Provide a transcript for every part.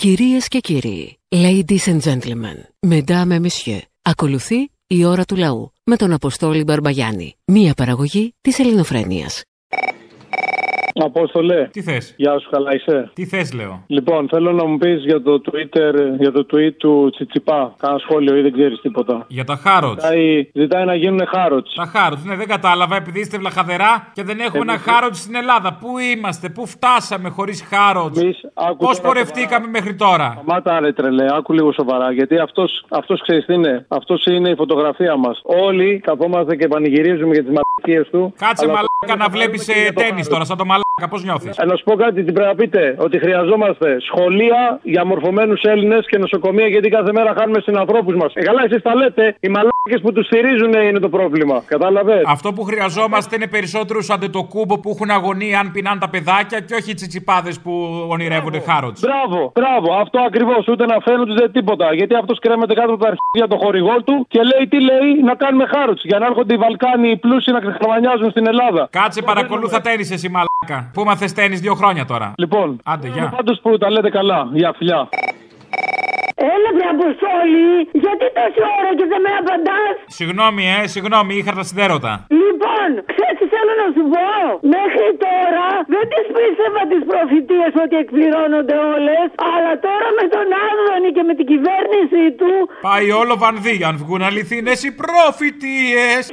Κυρίες και κύριοι, ladies and gentlemen, mesdames et messieurs, ακολουθεί η ώρα του λαού με τον Αποστόλη Μπαρμπαγιάννη, μία παραγωγή της Ελληνοφρένειας. Απόστολε. Τι θες? Γεια σου, καλά είσαι? Τι θες, λέω. Λοιπόν, θέλω να μου πεις για το Twitter, για το tweet του Τσιτσιπά. Κάνα σχόλιο ή δεν ξέρεις τίποτα? Για τα Χάροτς. Ζητάει να γίνουν Χάροτς. Τα Χάροτς, ναι, δεν κατάλαβα, επειδή είστε βλαχαδερά και δεν έχουμε ένα Χάροτς στην Ελλάδα. Πού είμαστε, πού φτάσαμε χωρίς Χάροτς? Πώς πορευτήκαμε μέχρι τώρα? Σταμάτα ρε τρελέ, άκου λίγο σοβαρά. Γιατί αυτός ξέρεις τι είναι? Αυτός είναι η φωτογραφία μας. Όλοι καθόμαστε και πανηγυρίζουμε για τις μαλακίες του. Κάτσε μαλάκα να βλέπεις τένις τώρα, σαν το μαλάκα, πώς νιώθεις? Να σου πω κάτι, τι πρέπει να πείτε? Ότι χρειαζόμαστε σχολεία για μορφωμένους Έλληνες και νοσοκομεία, γιατί κάθε μέρα χάνουμε συνανθρώπους μας. Καλά, εσείς τα λέτε, οι μαλάκες που τους στηρίζουν είναι το πρόβλημα. Κατάλαβες? Αυτό που χρειαζόμαστε είναι περισσότερους αντετοκούμπο που έχουν αγωνία αν πεινάνε τα παιδάκια και όχι οι τσιτσιπάδες που ονειρεύονται Χάροτς. Μπράβο, αυτό ακριβώς. Ούτε να φαίνονται τίποτα. Γιατί αυτός κρέμεται κάτω από τα αρχίδια το χορηγό του και λέει τι λέει, να κάνουμε Χάροτς. Για να έρχονται οι Βαλκάνοι οι πλούσιοι να ξεχρονιάζουν στην Ελλάδα. Κάτσε, παρακολούθα τένις εσύ μαλάκα. Πού μαθες τένις 2 χρόνια τώρα? Λοιπόν, άντε, γεια. Πάντως που τα λέτε καλά. Γεια, φιλιά. Έλα βρε Αποστόλη, γιατί τόση ώρα και δεν με απαντάς? Συγγνώμη, είχα τα σιδέρωτα. Λοιπόν, ξέρεις τι θέλω να σου πω? Μέχρι τώρα δεν τις πίστευα τις προφητείες ότι εκπληρώνονται όλες, αλλά τώρα με τον Άδωνη και με την κυβέρνησή του πάει όλο βανδύ, αν βγουν αληθινές οι προφητείες.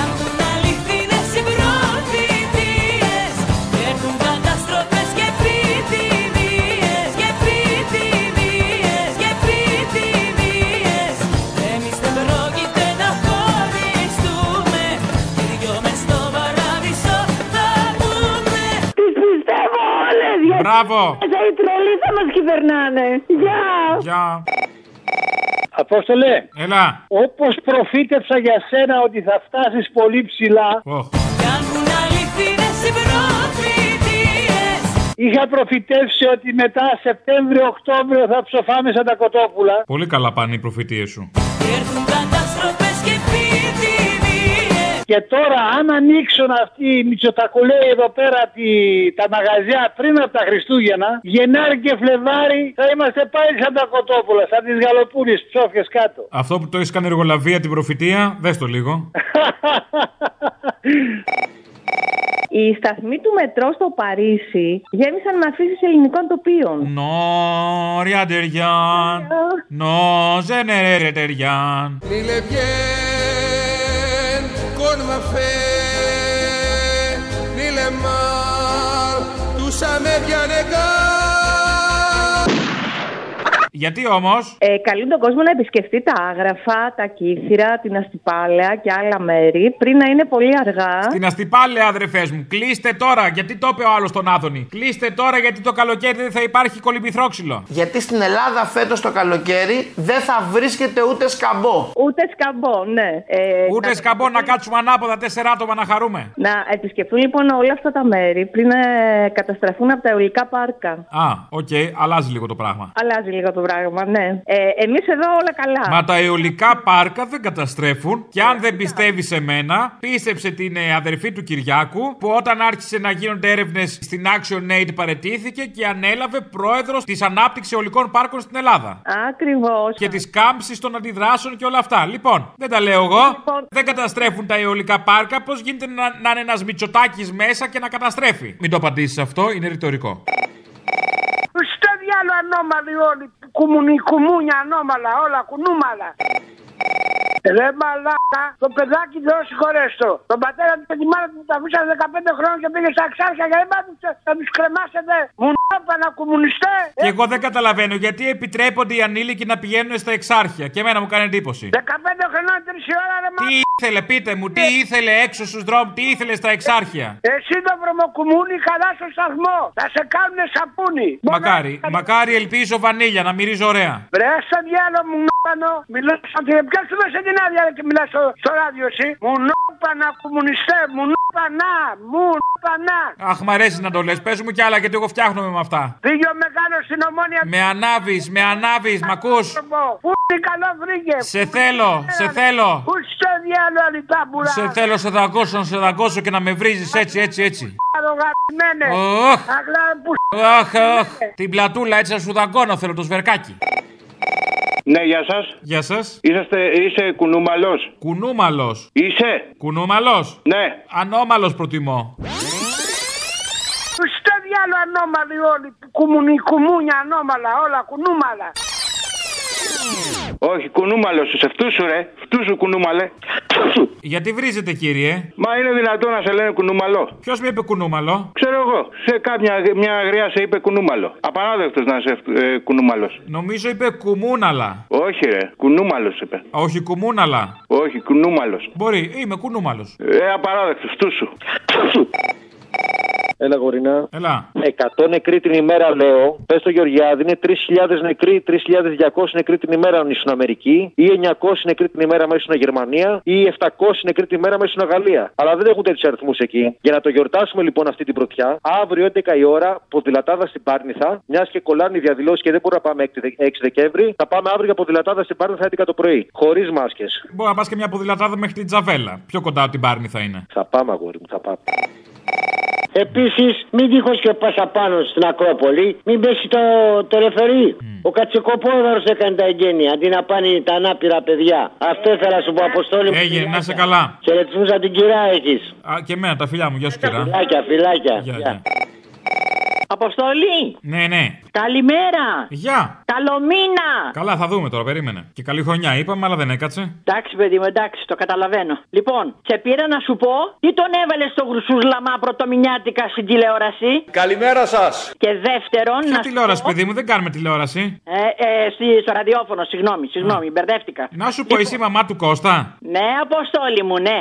Μπράβο! Οι τρελοί θα μας κυβερνάνε. Γεια! Απόστολε! Έλα! Όπως προφήτευσα για σένα ότι θα φτάσεις πολύ ψηλά, είχα προφητεύσει ότι μετά Σεπτέμβριο-Οκτώβριο θα ψοφάμε σαν τα κοτόπουλα. Πολύ καλά πάνε οι προφητείες σου. Και τώρα, αν ανοίξουν αυτοί οι μητσοτακουλέοι εδώ πέρα τα μαγαζιά πριν από τα Χριστούγεννα, Γενάρη και Φλεβάρη θα είμαστε πάλι σαν τα κοτόπουλα, σαν τις γαλοπούνιες ψόφιες κάτω. Αυτό που το έχεις κάνει εργολαβία την προφητεία, δες το λίγο. Οι σταθμοί του μετρό στο Παρίσι γέμισαν με αφήσεις ελληνικών τοπίων. Νόρια τεριάν, νόζενερε τεριάν. Con ma fe ni le mal tu sa me viene Γιατί όμως? Καλούν τον κόσμο να επισκεφτεί τα Άγραφα, τα Κύθυρα, την Αστυπάλαια και άλλα μέρη πριν να είναι πολύ αργά. Στην Αστυπάλαια, αδερφές μου, κλείστε τώρα. Γιατί το είπε ο άλλος τον Άδωνη? Κλείστε τώρα, γιατί το καλοκαίρι δεν θα υπάρχει κολυμπηθρόξυλο. Γιατί στην Ελλάδα φέτος το καλοκαίρι δεν θα βρίσκεται ούτε σκαμπό. Ούτε σκαμπό, ναι. Ούτε σκαμπό, να κάτσουμε ανάποδα 4 άτομα να χαρούμε. Να επισκεφτούν λοιπόν όλα αυτά τα μέρη πριν καταστραφούν από τα αιωλικά πάρκα. Οκ, αλλάζει λίγο το πράγμα. Αλλάζει λίγο το πράγμα, ναι. Εμείς εδώ όλα καλά. Μα τα αιωλικά πάρκα δεν καταστρέφουν. Και αν δεν πιστεύει σε μένα, πίστεψε την αδερφή του Κυριάκου, που όταν άρχισε να γίνονται έρευνες στην Action Aid παραιτήθηκε και ανέλαβε πρόεδρος της ανάπτυξης αιωλικών πάρκων στην Ελλάδα. Ακριβώς. Και της κάμψης των αντιδράσεων και όλα αυτά. Λοιπόν, δεν τα λέω εγώ. Δεν καταστρέφουν τα αιωλικά πάρκα. Πώς γίνεται να είναι ένας Μητσοτάκης μέσα και να καταστρέφει? Μην το απαντήσεις αυτό, είναι ρητορικό. Στο διάλο ανώμαλοι όλοι, κουμούνια ανώμαλα, όλα κουνούμαλα. Ρε μαλάκα, το παιδάκι Θεός συγχωρέστο. Τον πατέρα του και τη μάνα του τα αφήσανε 15 χρόνια και πήγε στα Εξάρχεια για να τους κρεμάσετε. Μουνόπανα κομμουνιστέ. Και εγώ δεν καταλαβαίνω γιατί επιτρέπονται οι ανήλικοι να πηγαίνουν στα Εξάρχεια. Και εμένα μου κάνει εντύπωση. 15 χρονών 3 ώρα ρε μαλάκα. Τι ήθελε, πείτε μου, τι ήθελε έξω στους δρόμους, τι ήθελε στα Εξάρχεια? Εσύ το βρωμοκουμούνι καλά στο σταθμό. Θα σε κάνουνε σαπούνι. Μακάρι ελπίζω βανίλια να μυρίζει ωραία. Βρε στο διάλο μου νόπανο. Μιλάς ότι ποιος σου δώσε την άδεια και μιλάς στο ράδιο εσύ. Μου νόπανα κομμουνιστέ, μου νόπανα, μου νόπανα. Αχ, μ' αρέσει να το λες, πες μου κι άλλα γιατί εγώ φτιάχνομαι με αυτά. Πήγε ο μεγάλος στην Ομόνια. Με ανάβεις, μ' ακούς? Πού καλό βρήκε. Σε θέλω. Πού στο διάλο αλιτάμπουρα. Σε δαγκώσω και να με βρίζεις έτσι. Αγλά που Αχ, την πλατούλα έτσι να σου δαγκώνω, θέλω το σβερκάκι. Ναι, γεια σας. Γεια σας. Είσαι κουνούμαλος. Κουνούμαλος. Είσαι. Κουνούμαλος. Ναι. Ανώμαλος προτιμώ. Στο διάλο ανώμαλοι όλοι. Κουμούνια ανώμαλα, όλα κουνούμαλα. Όχι, κουνούμαλος είσαι. Φτούσου ρε. Φτούσου κουνούμαλε. Γιατί βρίζετε, κύριε? Μα είναι δυνατόν να σε λένε κουνούμαλο? Ποιος με είπε κουνούμαλο? Ξέρω εγώ. Σε μια αγρία σε είπε κουνούμαλο. Απαράδεκτος να είσαι κουνούμαλος. Νομίζω είπε κουμούναλα. Όχι ρε. Κουνούμαλος είπε. Όχι κουμούναλα. Όχι, κουνούμαλος. Μπορεί, είμαι κουνούμαλος. Απαράδεκτος. Φτούσου. Έλα, γορίνα. Έλα. 100 νεκροί την ημέρα, λέω. Πες στο Γεωργιάδη, είναι 3.000 νεκροί, 3.200 νεκροί την ημέρα αν ήσουν Αμερική, ή 900 νεκροί την ημέρα αν ήσουν Γερμανία, ή 700 νεκροί την ημέρα αν ήσουν Γαλλία. Αλλά δεν έχουν τέτοιους αριθμούς εκεί. Για να το γιορτάσουμε λοιπόν αυτή την πρωτιά, αύριο 11 η ώρα, ποδηλατάδα στην Πάρνηθα, μιας και κολλάνε οι διαδηλώσεις και δεν μπορούμε να πάμε 6 Δεκέμβρη, θα πάμε αύριο για ποδηλατάδα στην Πάρνηθα 11 το πρωί. Χωρίς μάσκες. Μπορεί να πας και μια ποδηλατάδα μέχρι την Τζαβέλα. Πιο κοντά από την Πάρνηθα είναι. Θα πάμε, αγόρι μου, θα πάμε. Επίσης, μην τυχώς και πας απάνω στην Ακρόπολη, μην πέσει το ρεφερί. Ο Κατσικοπόδωρος έκανε τα εγγένεια, αντί να πάνε τα ανάπηρα παιδιά. Αυτό ήθελα να σου πω, Αποστόλη. Έγινε, να είσαι καλά. Χαιρετισμούς από την κυρά έχεις. Και εμένα, τα φιλιά μου, γεια σου κυρά. Φιλάκια. Γεια. Αποστολή! Ναι. Καλημέρα! Γεια! Καλό μήνα! Καλά, θα δούμε τώρα, περίμενε. Και καλή χρονιά είπαμε, αλλά δεν έκατσε. Εντάξει, παιδί μου, εντάξει, το καταλαβαίνω. Λοιπόν, σε πήρα να σου πω τι τον έβαλε στο Γρουσούσλαμα πρωτομηνιάτικα στην τηλεόραση. Καλημέρα σας! Και δεύτερον. Ποια τηλεόραση, παιδί μου, δεν κάνουμε τηλεόραση. Στο ραδιόφωνο, συγγνώμη, μπερδεύτηκα. Να σου πω, εσύ η μαμά του Κώστα. Ναι, Αποστόλη μου, ναι.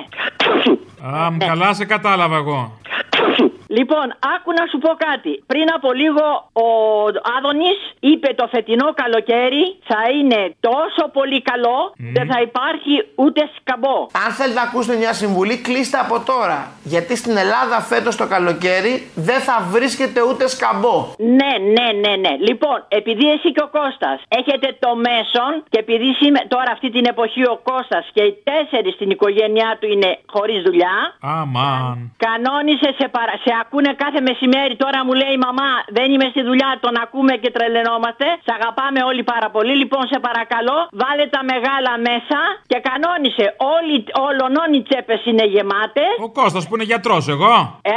Καλά σε κατάλαβα εγώ. Λοιπόν, άκου να σου πω κάτι. Πριν από λίγο ο Άδωνης είπε το φετινό καλοκαίρι θα είναι τόσο πολύ καλό, δεν θα υπάρχει ούτε σκαμπό. Αν θέλετε να ακούσετε μια συμβουλή, κλείστε από τώρα. Γιατί στην Ελλάδα φέτος το καλοκαίρι δεν θα βρίσκεται ούτε σκαμπό. Ναι. Λοιπόν, επειδή εσύ και ο Κώστας έχετε το μέσον και επειδή τώρα αυτή την εποχή ο Κώστας και οι 4 στην οικογένειά του είναι χωρίς δουλειά. Αμάν. Κανόνισε σε ακούνε κάθε μεσημέρι. Τώρα μου λέει η μαμά, δεν είμαι στη δουλειά, τον ακούμε και τρελαινόμαστε. Σ' αγαπάμε όλοι πάρα πολύ. Λοιπόν, σε παρακαλώ, βάλε τα μεγάλα μέσα και κανόνισε. Όλων οι τσέπες είναι γεμάτες. Ο Κώστας που είναι γιατρός, εγώ.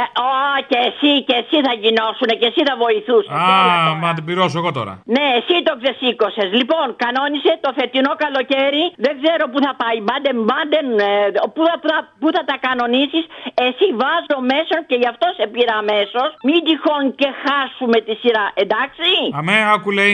Και εσύ θα γινώσουνε και εσύ θα βοηθούσες. Μα την πληρώσω εγώ τώρα. Ναι, εσύ το ξεσήκωσες. Λοιπόν, κανόνισε το φετινό καλοκαίρι. Δεν ξέρω πού θα πάει. Μπάντεν, πού θα τα κανονίσεις. Εσύ βάζω μέσον και γι' αυτό σε πήρα αμέσως. Μην τυχόν και χάσουμε τη σειρά, εντάξει. Αμέ, άκου λέει.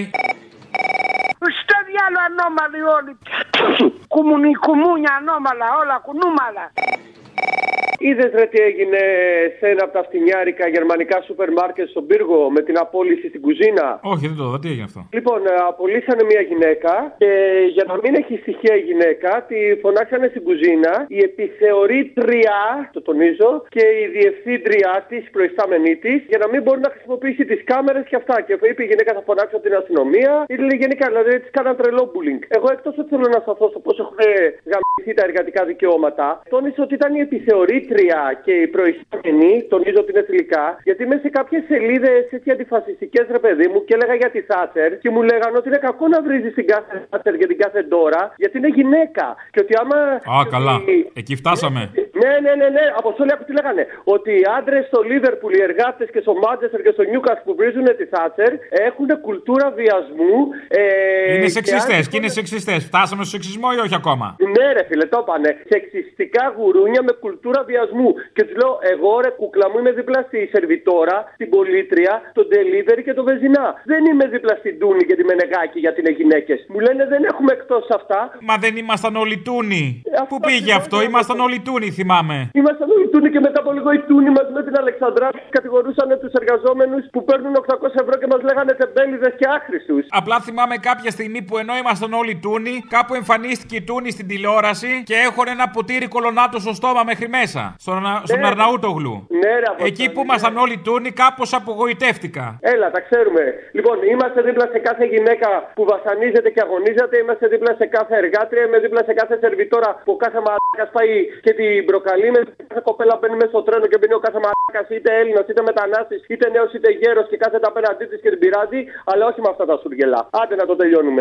Στο διάλο ανώμαλοι όλοι. Κουμούνια ανώμαλα, όλα κουνούμαλα. Είδες ρε τι έγινε σε ένα από τα φτηνιάρικα γερμανικά σούπερ μάρκετ στον Πύργο με την απόλυση στην κουζίνα? Όχι, δεν το είδα. Τι έγινε αυτό? Λοιπόν, απολύσανε μια γυναίκα και για να μην έχει στοιχεία η γυναίκα, τη φωνάξανε στην κουζίνα η επιθεωρήτρια, το τονίζω, και η διευθύντριά της, προϊστάμενή της, για να μην μπορεί να χρησιμοποιήσει τις κάμερες και αυτά. Και είπε η γυναίκα θα φωνάξω την αστυνομία, ή λέει γενικά, δηλαδή της κάναν τρελό bullying. Εγώ εκτός ότι θέλω να σταθώ στο πώς έχουν γαμηθεί τα εργατικά δικαιώματα, τόνισε ότι ήταν η επιθεωρήτρια και η προϊστάμενη, τονίζω ότι είναι θηλυκά, γιατί μέσα σε κάποιες σελίδες έτσι αντιφασιστικές ρε παιδί μου και έλεγα για τη Θάτσερ και μου λέγανε ότι είναι κακό να βρίζεις την κάθε Θάτσερ και την κάθε Ντόρα γιατί είναι γυναίκα. Και ότι άμα. Καλά. Εκεί φτάσαμε. Ναι. Αποστόλη, άκου τι λέγανε. Ότι οι άντρες στο Λίβερπουλ, οι εργάτες και στο Μάντσεστερ και στο Νιούκας που βρίζουν τη Θάτσερ έχουν κουλτούρα βιασμού. Είναι σεξιστές και είναι σεξιστές. Φτάσαμε στο σεξισμό ή όχι ακόμα? Ναι, ρε φίλε, το είπανε. Σεξιστικά γουρούνια με κουλτούρα βιασμού. Και του λέω, εγώ ρε κούκλα μου είμαι δίπλα στη σερβιτόρα, την πολίτρια, τον delivery και τον βεζινά. Δεν είμαι δίπλα στην Τούνη και τη Μενεγάκη γιατί είναι γυναίκες. Μου λένε δεν έχουμε εκτός αυτά. Μα δεν ήμασταν όλοι Τούνοι. Πού πήγε αυτό? Ήμασταν όλοι Τούνοι, θυμάμαι. Ήμασταν όλοι Τούνοι και μετά από λίγο οι Τούνοι μαζί με την Αλεξανδρά κατηγορούσαν τους εργαζόμενους που παίρνουν 800 ευρώ και μας λέγανε τεμπέληδες και άχρηστους. Απλά θυμάμαι κάποια στιγμή που ενώ ήμασταν όλοι Τούνοι, κάπου εμφανίστηκε η Τούνη στην τηλεόραση και έχουν ένα ποτήρι κολονάτο στο στόμα μέχρι μέσα. στον Αρναούτογλου. Ναι, ρε, εκεί που ήμασταν όλοι τούρνοι, κάπως απογοητεύτηκα. Έλα, τα ξέρουμε. Λοιπόν, είμαστε δίπλα σε κάθε γυναίκα που βασανίζεται και αγωνίζεται. Είμαστε δίπλα σε κάθε εργάτρια. Είμαι δίπλα σε κάθε σερβιτόρα που κάθε μαλάκας πάει και την προκαλεί. Με κάθε κοπέλα μπαίνει μέσα στο τρένο και μπαίνει ο κάθε μαλάκας, είτε Έλληνας, είτε μετανάστης, είτε νέος, είτε γέρος και κάθεται απέναντί της και την πειράζει. Αλλά όχι με αυτά τα σουργελά. Άντε να το τελειώνουμε.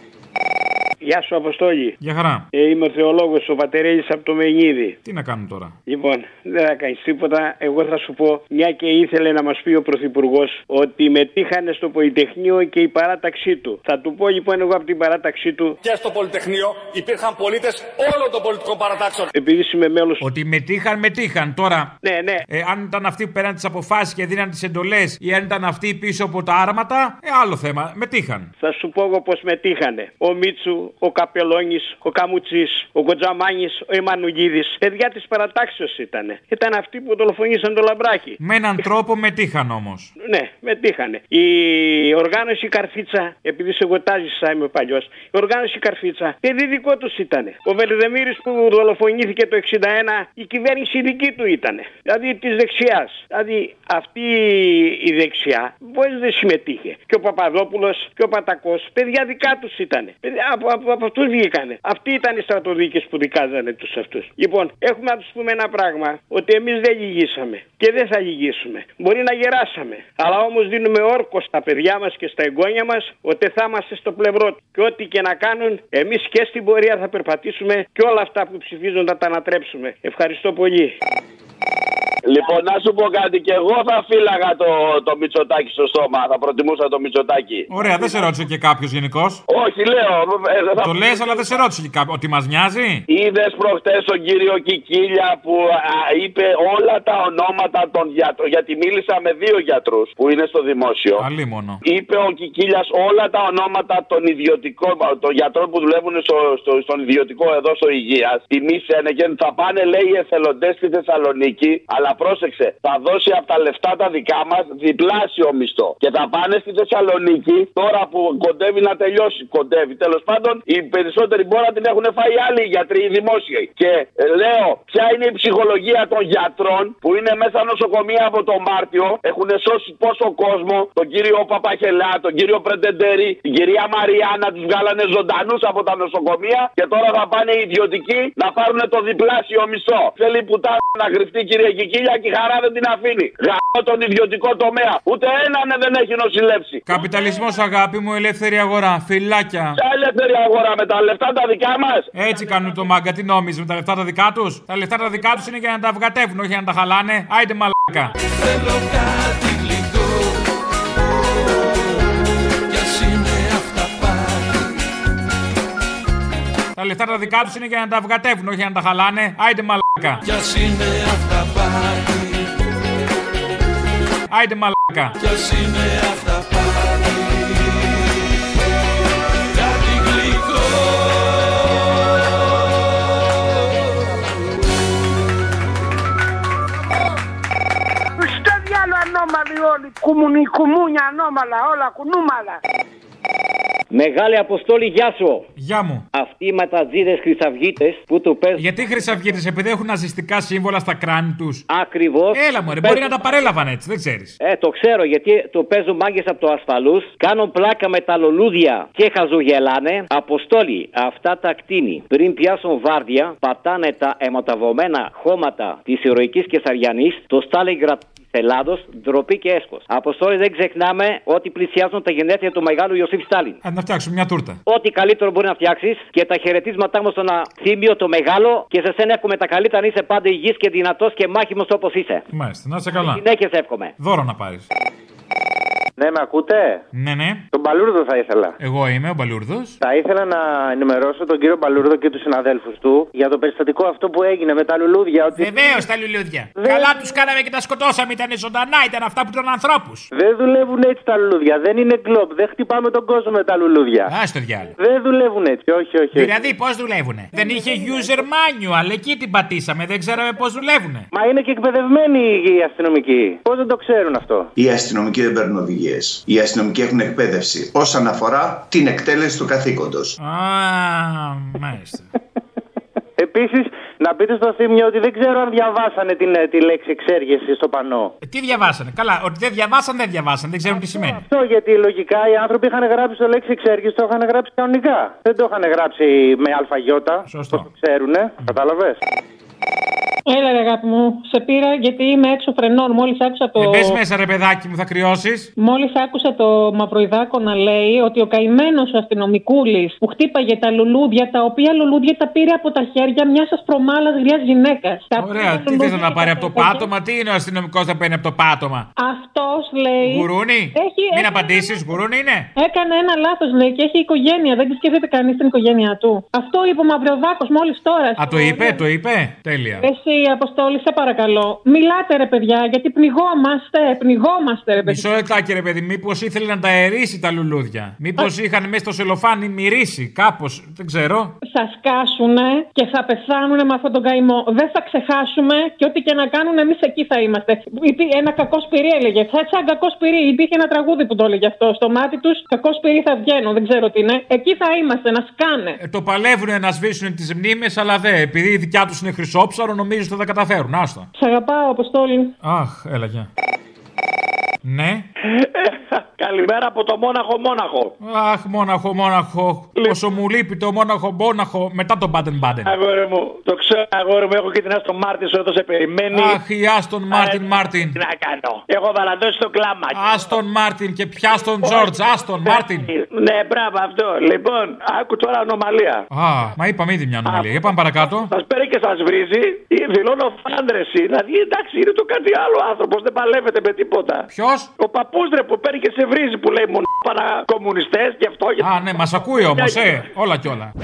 Γεια σου, Αποστόλη. Γεια χαρά. Είμαι ο θεολόγος, ο Πατερέλης από το Μενίδη. Τι να κάνουμε τώρα. Λοιπόν, δεν θα κάνεις τίποτα. Εγώ θα σου πω, μια και ήθελε να μας πει ο Πρωθυπουργός ότι μετήχανε στο Πολυτεχνείο και η παράταξή του. Θα του πω λοιπόν εγώ από την παράταξή του. Και στο Πολυτεχνείο υπήρχαν πολίτες όλων των πολιτικών παρατάξεων. Επειδή είμαι μέλος. Ότι μετήχαν τώρα. Ναι. Αν ήταν αυτοί που πέραν τις αποφάσεις και δίναν τις εντολές ή αν ήταν αυτοί πίσω από τα άρματα, άλλο θέμα. Μετήχαν. Θα σου πω εγώ πως μετήχανε. Ο Μίτσου, ο Καπελώνης, ο Καμουτσής, ο Κοτζαμάνης, ο Εμμανουγίδης. Παιδιά της παρατάξεως ήτανε. Ήταν αυτοί που δολοφονήσαν το Λαμπράκι. Με έναν τρόπο μετήχαν όμως. Ναι, μετήχανε. Η οργάνωση Καρφίτσα, επειδή σε γοτάζησα, είμαι παλιός. Η οργάνωση Καρφίτσα, παιδί δικό τους ήτανε. Ο Βελιδεμήρης που δολοφονήθηκε το 61, η κυβέρνηση δική του ήτανε. Δηλαδή της δεξιάς. Δηλαδή αυτή η δεξιά, πώς δεν συμμετείχε. Και ο Παπαδόπουλος και ο Πατακός, παιδιά δικά τους ήτανε. Από αυτούς βγήκανε. Αυτοί ήταν οι στρατοδίκες που δικάζανε τους αυτούς. Λοιπόν, έχουμε να τους πούμε ένα πράγμα. Ότι εμείς δεν λυγίσαμε. Και δεν θα λυγίσουμε. Μπορεί να γεράσαμε. Αλλά όμως δίνουμε όρκο στα παιδιά μας και στα εγγόνια μας ότι θα είμαστε στο πλευρό του. Και ό,τι και να κάνουν, εμείς και στην πορεία θα περπατήσουμε και όλα αυτά που ψηφίζουν θα τα ανατρέψουμε. Ευχαριστώ πολύ. Λοιπόν, να σου πω κάτι, και εγώ θα φύλαγα το Μητσοτάκη στο στόμα. Θα προτιμούσα το Μητσοτάκη. Ωραία, δεν σε ρώτησε και κάποιο γενικώς. Όχι, λέω. Το λες, αλλά δεν σε ρώτησε και κάποιο. Ότι μας νοιάζει. Είδες προχτές τον κύριο Κικίλια που είπε όλα τα ονόματα των γιατρών. Γιατί μίλησα με 2 γιατρούς που είναι στο δημόσιο. Αλίμονο. Είπε ο Κικίλιας όλα τα ονόματα των ιδιωτικών, των γιατρών που δουλεύουν στον ιδιωτικό εδώ στο Υγείας. Τιμή Σένεκεν, θα πάνε, λέει, οι εθελοντές στη Θεσσαλονίκη. Αλλά πρόσεξε, θα δώσει από τα λεφτά τα δικά μας διπλάσιο μισθό. Και θα πάνε στη Θεσσαλονίκη τώρα που κοντεύει να τελειώσει. Κοντεύει. Τέλος πάντων, οι περισσότεροι μπορεί να την έχουν φάει άλλοι γιατροί, οι δημόσιοι. Και λέω, ποια είναι η ψυχολογία των γιατρών που είναι μέσα νοσοκομεία από τον Μάρτιο. Έχουν σώσει πόσο κόσμο. Τον κύριο Παπαχελά, τον κύριο Πρεντεντέρη, την κυρία Μαριάννα, τους βγάλανε ζωντανούς από τα νοσοκομεία. Και τώρα θα πάνε οι ιδιωτικοί να πάρουν το διπλάσιο μισθό. Θέλει πουτά να γρυφτεί, κύριε Κικίλια, και η χαρά δεν την αφήνει. Γαμώ τον ιδιωτικό τομέα. Ούτε έναν δεν έχει νοσηλεύσει. Καπιταλισμός, αγάπη μου, ελεύθερη αγορά. Φιλάκια. Ποια ελεύθερη αγορά, με τα λεφτά τα δικά μας. Έτσι κάνουν το μάγκα, τι νόμιζε, με τα λεφτά τα δικά τους. Τα λεφτά τα δικά τους είναι για να τα βγατεύουν, όχι για να τα χαλάνε. Άιντε μαλάκα. Θέλω κάτι γλυκό, κι ας είναι αυταπάτη. Τα λεφτά τα δικά τους είναι για να τα βγατεύουν, όχι για να τα χαλάνε. Άιντε μαλάκα. Κι ας είναι αυταπάτη. Άιντε μαλάκα. Κι ας είναι αυταπάτη. Κάτι γλυκό. Στο διάλο ανώμαλοι όλοι. Κουμούνια ανώμαλα, όλα κουνούμαλα. Μεγάλη Αποστόλη, γεια σου. Γεια μου. Αυτοί οι ματατζίδες χρυσαυγίτες που του παίζουν. Γιατί χρυσαυγίτες, επειδή έχουν ναζιστικά σύμβολα στα κράνη τους. Ακριβώς. Έλα μωρέ, μπορεί να τα παρέλαβαν έτσι, δεν ξέρεις. Το ξέρω, γιατί το παίζουν μάγκες από το ασφαλούς. Κάνουν πλάκα με τα λουλούδια και χαζογελάνε. Αποστόλη, αυτά τα κτίνη πριν πιάσουν βάρδια, πατάνε τα αιματοβωμένα χώματα της ηρωικής Κεσαριανής, το Στάλινγκραντ Ελλάδος, ντροπή και έσχος. Αποστόλη, δεν ξεχνάμε ότι πλησιάζουν τα γενέθλια του μεγάλου Ιωσήφ Στάλιν. Να φτιάξουμε μια τούρτα. Ό,τι καλύτερο μπορεί να φτιάξεις και τα χαιρετίσματά μου στον Θήμιο το μεγάλο και σε σένα εύχομαι τα καλύτερα να είσαι πάντα υγιής και δυνατός και μάχημος όπως είσαι. Μάλιστα, να είσαι καλά. Συνέχεια σε εύχομαι. Δώρο να πάρεις. Ναι, με ακούτε? Ναι. Τον Μπαλούρδο θα ήθελα. Εγώ είμαι ο Μπαλούρδος. Θα ήθελα να ενημερώσω τον κύριο Μπαλούρδο και τους συναδέλφους του για το περιστατικό αυτό που έγινε με τα λουλούδια. Ότι... Βεβαίως τα λουλούδια. Καλά τους κάναμε και τα σκοτώσαμε. Ήταν ζωντανά, ήταν αυτά που ήταν ανθρώπους. Δεν δουλεύουν έτσι τα λουλούδια. Δεν είναι γκλόπ. Δεν χτυπάμε τον κόσμο με τα λουλούδια. Στο διάλογο. Δεν δουλεύουν έτσι. Όχι. Δηλαδή πώς δουλεύουνε? Δεν είχε user manual. Εκεί την πατήσαμε. Δεν ξέραμε πώς δουλεύουνε. Μα είναι και εκπαιδευμένοι οι αστυνομικοί. Πώς δεν το ξέρουν αυτό? Οι αστυνομικοί δεν παίρνουν οδηγίες. Οι αστυνομικοί έχουν εκπαίδευση όσον αφορά την εκτέλεση του καθήκοντος. Μάλιστα. Επίσης, Να πείτε στο Θήμιο ότι δεν ξέρω αν διαβάσανε τη λέξη εξέργεση στο πανό. Τι διαβάσανε? Καλά, ότι δεν διαβάσανε, δεν διαβάσανε. Δεν ξέρουν τι σημαίνει. Αυτό γιατί λογικά οι άνθρωποι είχαν γράψει το λέξη εξέργεση, το είχαν γράψει κανονικά. Δεν το είχαν γράψει με αλφαγιώτα. Σωστό. Πώς το ξέρουνε. Κατάλαβες. Έλα, ρε αγάπη μου, σε πήρα γιατί είμαι έξω φρενών. Μόλις άκουσα το. Μπες μέσα, ρε παιδάκι μου, θα κρυώσεις. Μόλις άκουσα το Μαυροϊδάκο να λέει ότι ο καημένος αστυνομικούλης που χτύπαγε τα λουλούδια, τα οποία λουλούδια τα πήρε από τα χέρια μιας ασπρομάλας γριάς γυναίκας. Ωραία, τι θες να πάρει από το πάτωμα, τι είναι ο αστυνομικός να παίρνει από το πάτωμα? Αυτός λέει. Γουρούνι, μην απαντήσεις, γουρούνι είναι. Έκανε ένα λάθος, λέει, και έχει οικογένεια. Δεν τη σκέφτεται κανείς την οικογένειά του. Αυτό είπε ο Μαυροϊδάκος μόλις τώρα. Α, το είπε, τέλεια. Εσύ, Αποστόλη, σε παρακαλώ. Μιλάτε, ρε παιδιά, γιατί πνιγόμαστε, ρε παιδιά. Μισό λεπτάκι, ρε παιδί, μήπως ήθελε να τα αερίσει τα λουλούδια. Μήπως είχαν μέσα στο σελοφάνι μυρίσει, κάπως, δεν ξέρω. Θα σκάσουνε και θα πεθάνουνε με αυτόν τον καημό. Δεν θα ξεχάσουμε και ό,τι και να κάνουν, εμείς εκεί θα είμαστε. Ένα κακό σπυρί έλεγε. Σαν κακό σπυρί. Υπήρχε ένα τραγούδι που το έλεγε αυτό. Στο μάτι τους, κακό σπυρί θα βγαίνω. Δεν ξέρω τι είναι. Εκεί θα είμαστε, να σκάνε. Το παλεύουνε να σβήσουν τις μνήμες, αλλά δεν. Επειδή η δικιά τους είναι χρυσόψαρο, νομίζω ότι θα τα καταφέρουν. Άστα. Σ' αγαπάω, Αποστόλη. Αχ, έλα, γεια. Ναι. Καλημέρα από το Μόναχο. Αχ, Μόναχο. Όσο μου λείπει το Μόναχο μετά τον Μπάντεν. Αγόρι μου, το ξέρω, αγόρι μου, έχω και την Άστον Μάρτιν εδώ σε περιμένει. Αχ, η Άστον Μάρτιν. Τι να κάνω. Έχω βαλαντώσει το κλάμα. Άστον Μάρτιν και πια στον Τζόρτζ. Άστον Μάρτιν. Ναι, μπράβο αυτό. Λοιπόν, άκου τώρα ανομαλία. Α, μα είπαμε ήδη μια ανομαλία. Για πάμε παρακάτω. Σας παίρνει και σας βρίζει. Δηλώνω φάντρεση. Δηλαδή, εντάξει, είναι το κάτι άλλο άνθρωπο. Δεν παλεύεται με τίποτα. Ποιος? Ο παππούς ρε που παίρνει και σε βρίζει που λέει μόνο παρακομμουνιστές και αυτό. Α, ναι, μας ακούει όμως, όλα κι όλα.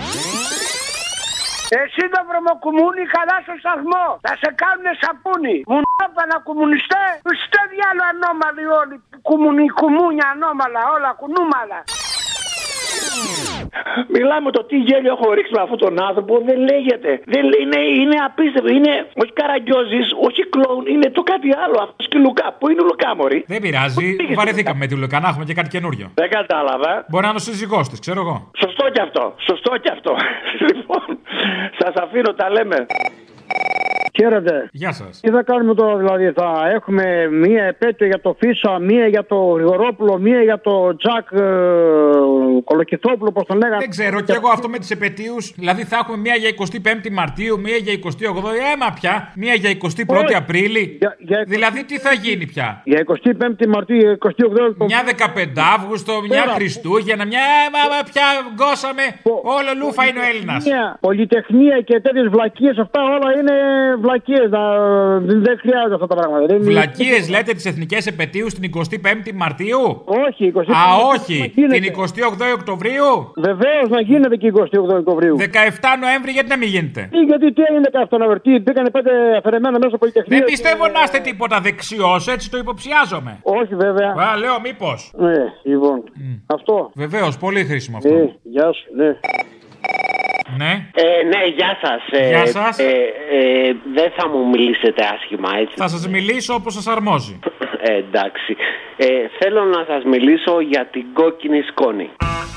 Εσύ το βρωμοκουμούνι καλά στο σταθμό. Θα σε κάνουνε σαπούνι. Μουνάπανα κομμουνιστέ. Είστε διάλο ανώμαλοι όλοι. Κουμούνια ανώμαλα, όλα κουνούμαλα. Μιλάμε το τι γέλιο έχω ρίξει με αυτόν τον άνθρωπο, δεν λέγεται. Είναι απίστευτο. Είναι όχι Καραγκιόζης, όχι κλόουν, είναι το κάτι άλλο. Αυτό και Λουκά. Πού είναι ο Λουκά, μωρή? Δεν πειράζει. Βαρεθήκαμε με τη Λουκά, να έχουμε και κάτι καινούριο. Δεν κατάλαβα. Μπορεί να είναι ο σύζυγός της, ξέρω εγώ. Σωστό κι αυτό. Λοιπόν, σας αφήνω, τα λέμε. Χαίρετε. Γεια σας. Τι θα κάνουμε τώρα, δηλαδή? Θα έχουμε μία επέτειο για το Φίσα, μία για το Γρηγορόπουλο, μία για το Τζακ Κολοκυθόπουλο, πώς τον λέγανε. Δεν ξέρω, και εγώ αυτό με τις επετείους. Δηλαδή θα έχουμε μία για 25η Μαρτίου, μία για 28η, πια. Μία για 21η Απρίλη. Δηλαδή τι θα γίνει πια? Για 25η Μαρτίου, 28η. Μια 15 Αύγουστο, μια Χριστούγεννα, μια. Πια γκώσαμε. Όλο λούφα είναι ο Έλληνας. Πολυτεχνία και τέτοιες βλακίες, αυτά όλα είναι βλακίες. Δεν χρειάζεται αυτά τα πράγματα. Βλακίες λέτε τις εθνικές επετείους την 25η Μαρτίου? Όχι, 25η. Όχι, την 28η Οκτωβρίου. Βεβαίως να γίνεται και 28η Οκτωβρίου. 17 Νοέμβρη, γιατί να μην γίνεται? Γιατί τι έγινε 17 Νοέμβρη, πήγανε 5 αφαιρεμένα μέσα από πολυτεχνία. Δεν πιστεύω να είστε τίποτα δεξιός, έτσι το υποψιάζομαι. Όχι, βέβαια. Λέω μήπως. Ναι, λοιπόν. Αυτό. Βεβαίως, πολύ χρήσιμο αυτό. Γεια σου, ναι. Ναι. Ναι, γεια σας. Γεια σας. Δεν θα μου μιλήσετε άσχημα, έτσι? Θα σας μιλήσω όπως σας αρμόζει. Εντάξει. Θέλω να σας μιλήσω για την κόκκινη σκόνη.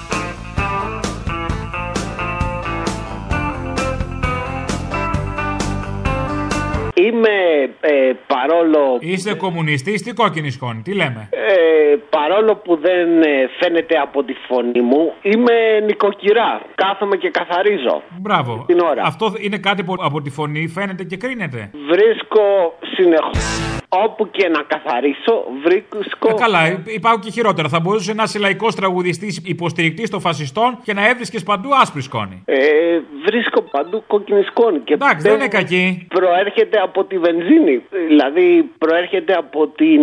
Είμαι παρόλο... Είστε κομμουνιστής, τι κόκκινη σκόνη, τι λέμε? Παρόλο που δεν φαίνεται από τη φωνή μου, είμαι νοικοκυρά. Κάθομαι και καθαρίζω. Μπράβο. Την ώρα. Αυτό είναι κάτι που από τη φωνή φαίνεται και κρίνεται. Βρίσκω συνεχώς. Όπου και να καθαρίσω, βρίσκω. Καλά, υπάρχουν και χειρότερα. Θα μπορούσε να είσαι λαϊκός τραγουδιστής υποστηρικτής των φασιστών και να έβρισκες παντού άσπρη σκόνη. Βρίσκω παντού κόκκινη σκόνη. Και εντάξει, δεν είναι κακή. Προέρχεται από τη βενζίνη. Δηλαδή, προέρχεται από την.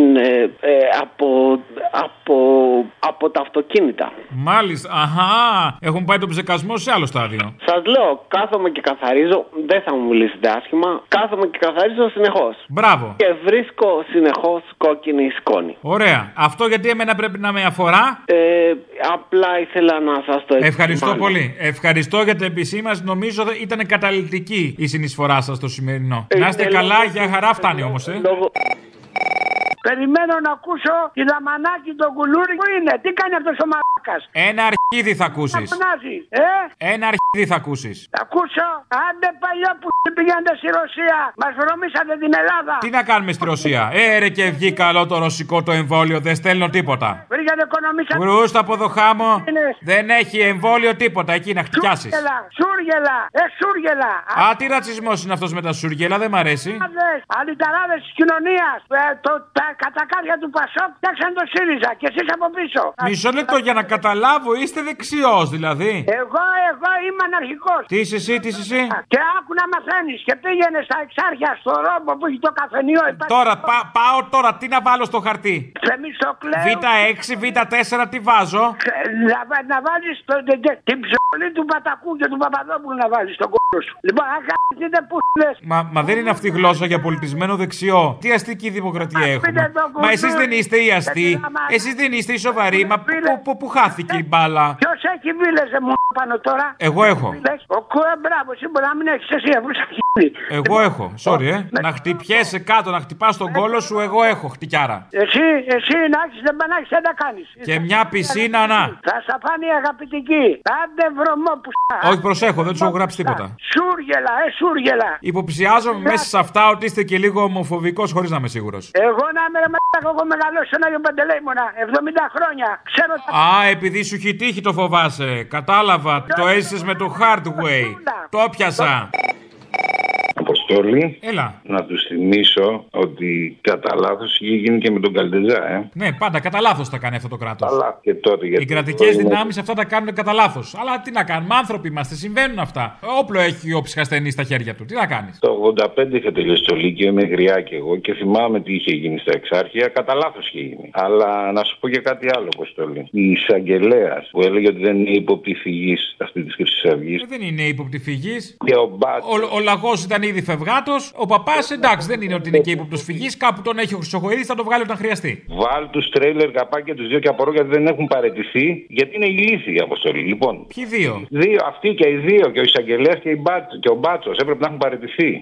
Από τα αυτοκίνητα. Μάλιστα. Αχά. Έχουν πάει τον ψεκασμό σε άλλο στάδιο. Σας λέω, κάθομαι και καθαρίζω. Δεν θα μου μιλήσετε άσχημα. Κάθομαι και καθαρίζω συνεχώς. Μπράβο. Και βρίσκω συνεχώς κόκκινη σκόνη. Ωραία. Αυτό γιατί εμένα πρέπει να με αφορά? Απλά ήθελα να σας το εξηγήσω. Ευχαριστώ πολύ. Ευχαριστώ για την επισήμανση. Νομίζω ήταν καταληκτική η συνεισφορά σας στο σημερινό. Να είστε καλά, για χαρά φτάνει όμως. Περιμένω να ακούσω τη Δαμανάκη τον Κουλούρη. Πού είναι, τι κάνει αυτός ο μαλάκας? Ένα αρχίδι θα ακούσεις. Ένα αρχίδι θα ακούσεις. Θα ακούσω, άντε παλιά που πηγαίνετε στη Ρωσία. Μας βρωμήσατε την Ελλάδα. Τι να κάνουμε στη Ρωσία. Ρε και βγει καλό το ρωσικό το εμβόλιο. Δεν στέλνω τίποτα. Βρήκατε οικονομικά. Βρούστα από το χάμο. Δεν έχει εμβόλιο τίποτα εκεί να χτυπιάσεις. Σούργελα. Σούργελα. Α, τι ρατσισμός είναι αυτός με τα σούργελα, δεν μ' αρέσει. Αντιταράδες της κοινωνίας. Τα κατακάρια του Πασόκ φτιάξαν το ΣΥΡΙΖΑ και εσείς από πίσω. Μισό λεπτό για να καταλάβω, είστε δεξιός δηλαδή. Εγώ είμαι αναρχικός. Τι είσαι εσύ. Και άκου να μαθαίνεις και πήγαινε στα Εξάρχεια στο Ρόμπο που έχει το καφενείο. Τώρα, πάω τώρα, τι να βάλω στο χαρτί. Β6, Β4, τι βάζω. Να βάλεις την ψωλή του Πατακού και του Παπαδόπουλου να βάλεις στον κόλλο σου. Λοιπόν, αν κάνετε που λες. Μα δεν είναι αυτή η γλώσσα για πολιτισμένο δεξιό. Τι αστική δημοκρατία έχουμε. Μα εσείς δεν είστε οι αστεί. Εσείς δεν είστε οι σοβαροί. Μα πού χάθηκε η μπάλα. Ποιος έχει βίλες μου πάνω τώρα. Εγώ έχω. Μπράβο, εσύ μπορεί να μην έχεις εσύ. Εγώ έχω. Sorry, Να χτυπιέσαι κάτω, να χτυπάς τον κόλο σου. Εγώ έχω χτυκιάρα. Εσύ να έχεις, δεν έχεις, δεν τα κάνεις. Και μια πισίνα να. Θα σα φάνει αγαπητική. Άντε βρωμό που όχι, προσέχω, δεν του έχω γράψει τίποτα. Σούργελα. Υποψιάζομαι μέσα σε αυτά ότι είστε και λίγο ομοφοβικός χωρίς να είμαι σίγουρος. Εγώ να είμαι έχω μεγαλώσει στον Άγιο Παντελεήμονα 70 χρόνια. Ξέρω Α, επειδή σου έχει τύχει το φοβάσαι. Κατάλαβα, το έζησες με το hard way. Το πιάσα. Αποστόλη, έλα. Να τους θυμίσω ότι κατά λάθος είχε γίνει και με τον Καλτεζά, Ναι, πάντα κατά λάθος τα κάνει αυτό το κράτος. Και τότε, οι κρατικές δυνάμεις αυτά τα κάνουν κατά λάθος. Αλλά τι να κάνουμε, άνθρωποι είμαστε, συμβαίνουν αυτά. Όπλο έχει ο ψυχασθενής στα χέρια του. Τι να κάνεις. Το 85 είχε τελειώσει το Λύκειο, είμαι γριά κι εγώ και θυμάμαι τι είχε γίνει στα Εξάρχεια. Κατά λάθος είχε γίνει. Αλλά να σου πω και κάτι άλλο, Αποστόλη. Η εισαγγελέας που έλεγε ότι δεν είναι ύποπτη φυγής αυτή τη Χρυσής Αυγής. Δεν είναι ύποπτη φυγής. Και ο λαγός ήταν ήδη φευγάτος. Ο παπάς εντάξει δεν είναι ότι είναι και ύποπτος φυγής. Κάπου τον έχει ο Χρυσοχοίδης, θα το βγάλει όταν χρειαστεί. Βάλ τους τρέιλερ καπάκια τους δύο και απορώ γιατί δεν έχουν παραιτηθεί. Γιατί είναι ηλίθιοι η αποστολή. Λοιπόν. Ποιοι δύο. Δύο, αυτοί και οι δύο. Και ο εισαγγελέας και ο Μπάτσος έπρεπε να έχουν παραιτηθεί.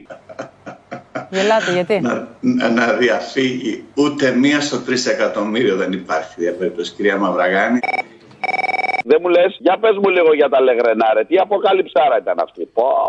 Γελάτε, γιατί. Να διαφύγει. Ούτε μία στο 3 εκατομμύριο δεν υπάρχει διαπέριτος, κυρία Μαυραγάνη. Δεν μου λες, για πες μου λίγο για τα Λεγρενά, ρε. Τι αποκαλυψάρα ήταν αυτή.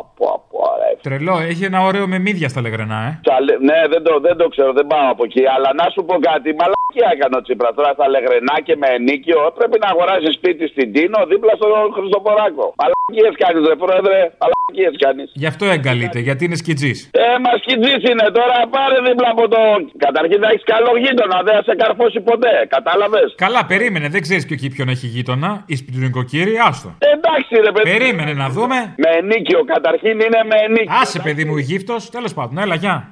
Ρε. Τρελό, έχει ένα ωραίο με μύδια στα Λεγρενά, Ναι, δεν το ξέρω, δεν πάω από εκεί. Αλλά να σου πω κάτι, μαλακία έκανε ο Τσίπρας τώρα στα Λεγρενά και με ενίκιο. Πρέπει να αγοράσει σπίτι στην Τίνο δίπλα στον Χριστοφοράκο. Μαλακίες κάνεις, ρε πρόεδρε. Μαλακίες κάνεις. Γι' αυτό εγκαλείται, γιατί είναι σκιτζής. Μα σκιτζής είναι τώρα, πάρε δίπλα από το. Καταρχήν να έχεις καλό γείτονα, δεν θα σε καρφώσει ποτέ. Κατάλαβες. Καλά, περίμενε, δεν ξέρεις και εκεί ποιον έχει γείτονα. Του νοικοκύρη, άστο. Εντάξει, ρε παιδί. Περίμενε να δούμε. Με ενίκιο, καταρχήν είναι με ενίκιο. Άσε, παιδί μου, γύφτος. Τέλος πάντων, έλα, γεια.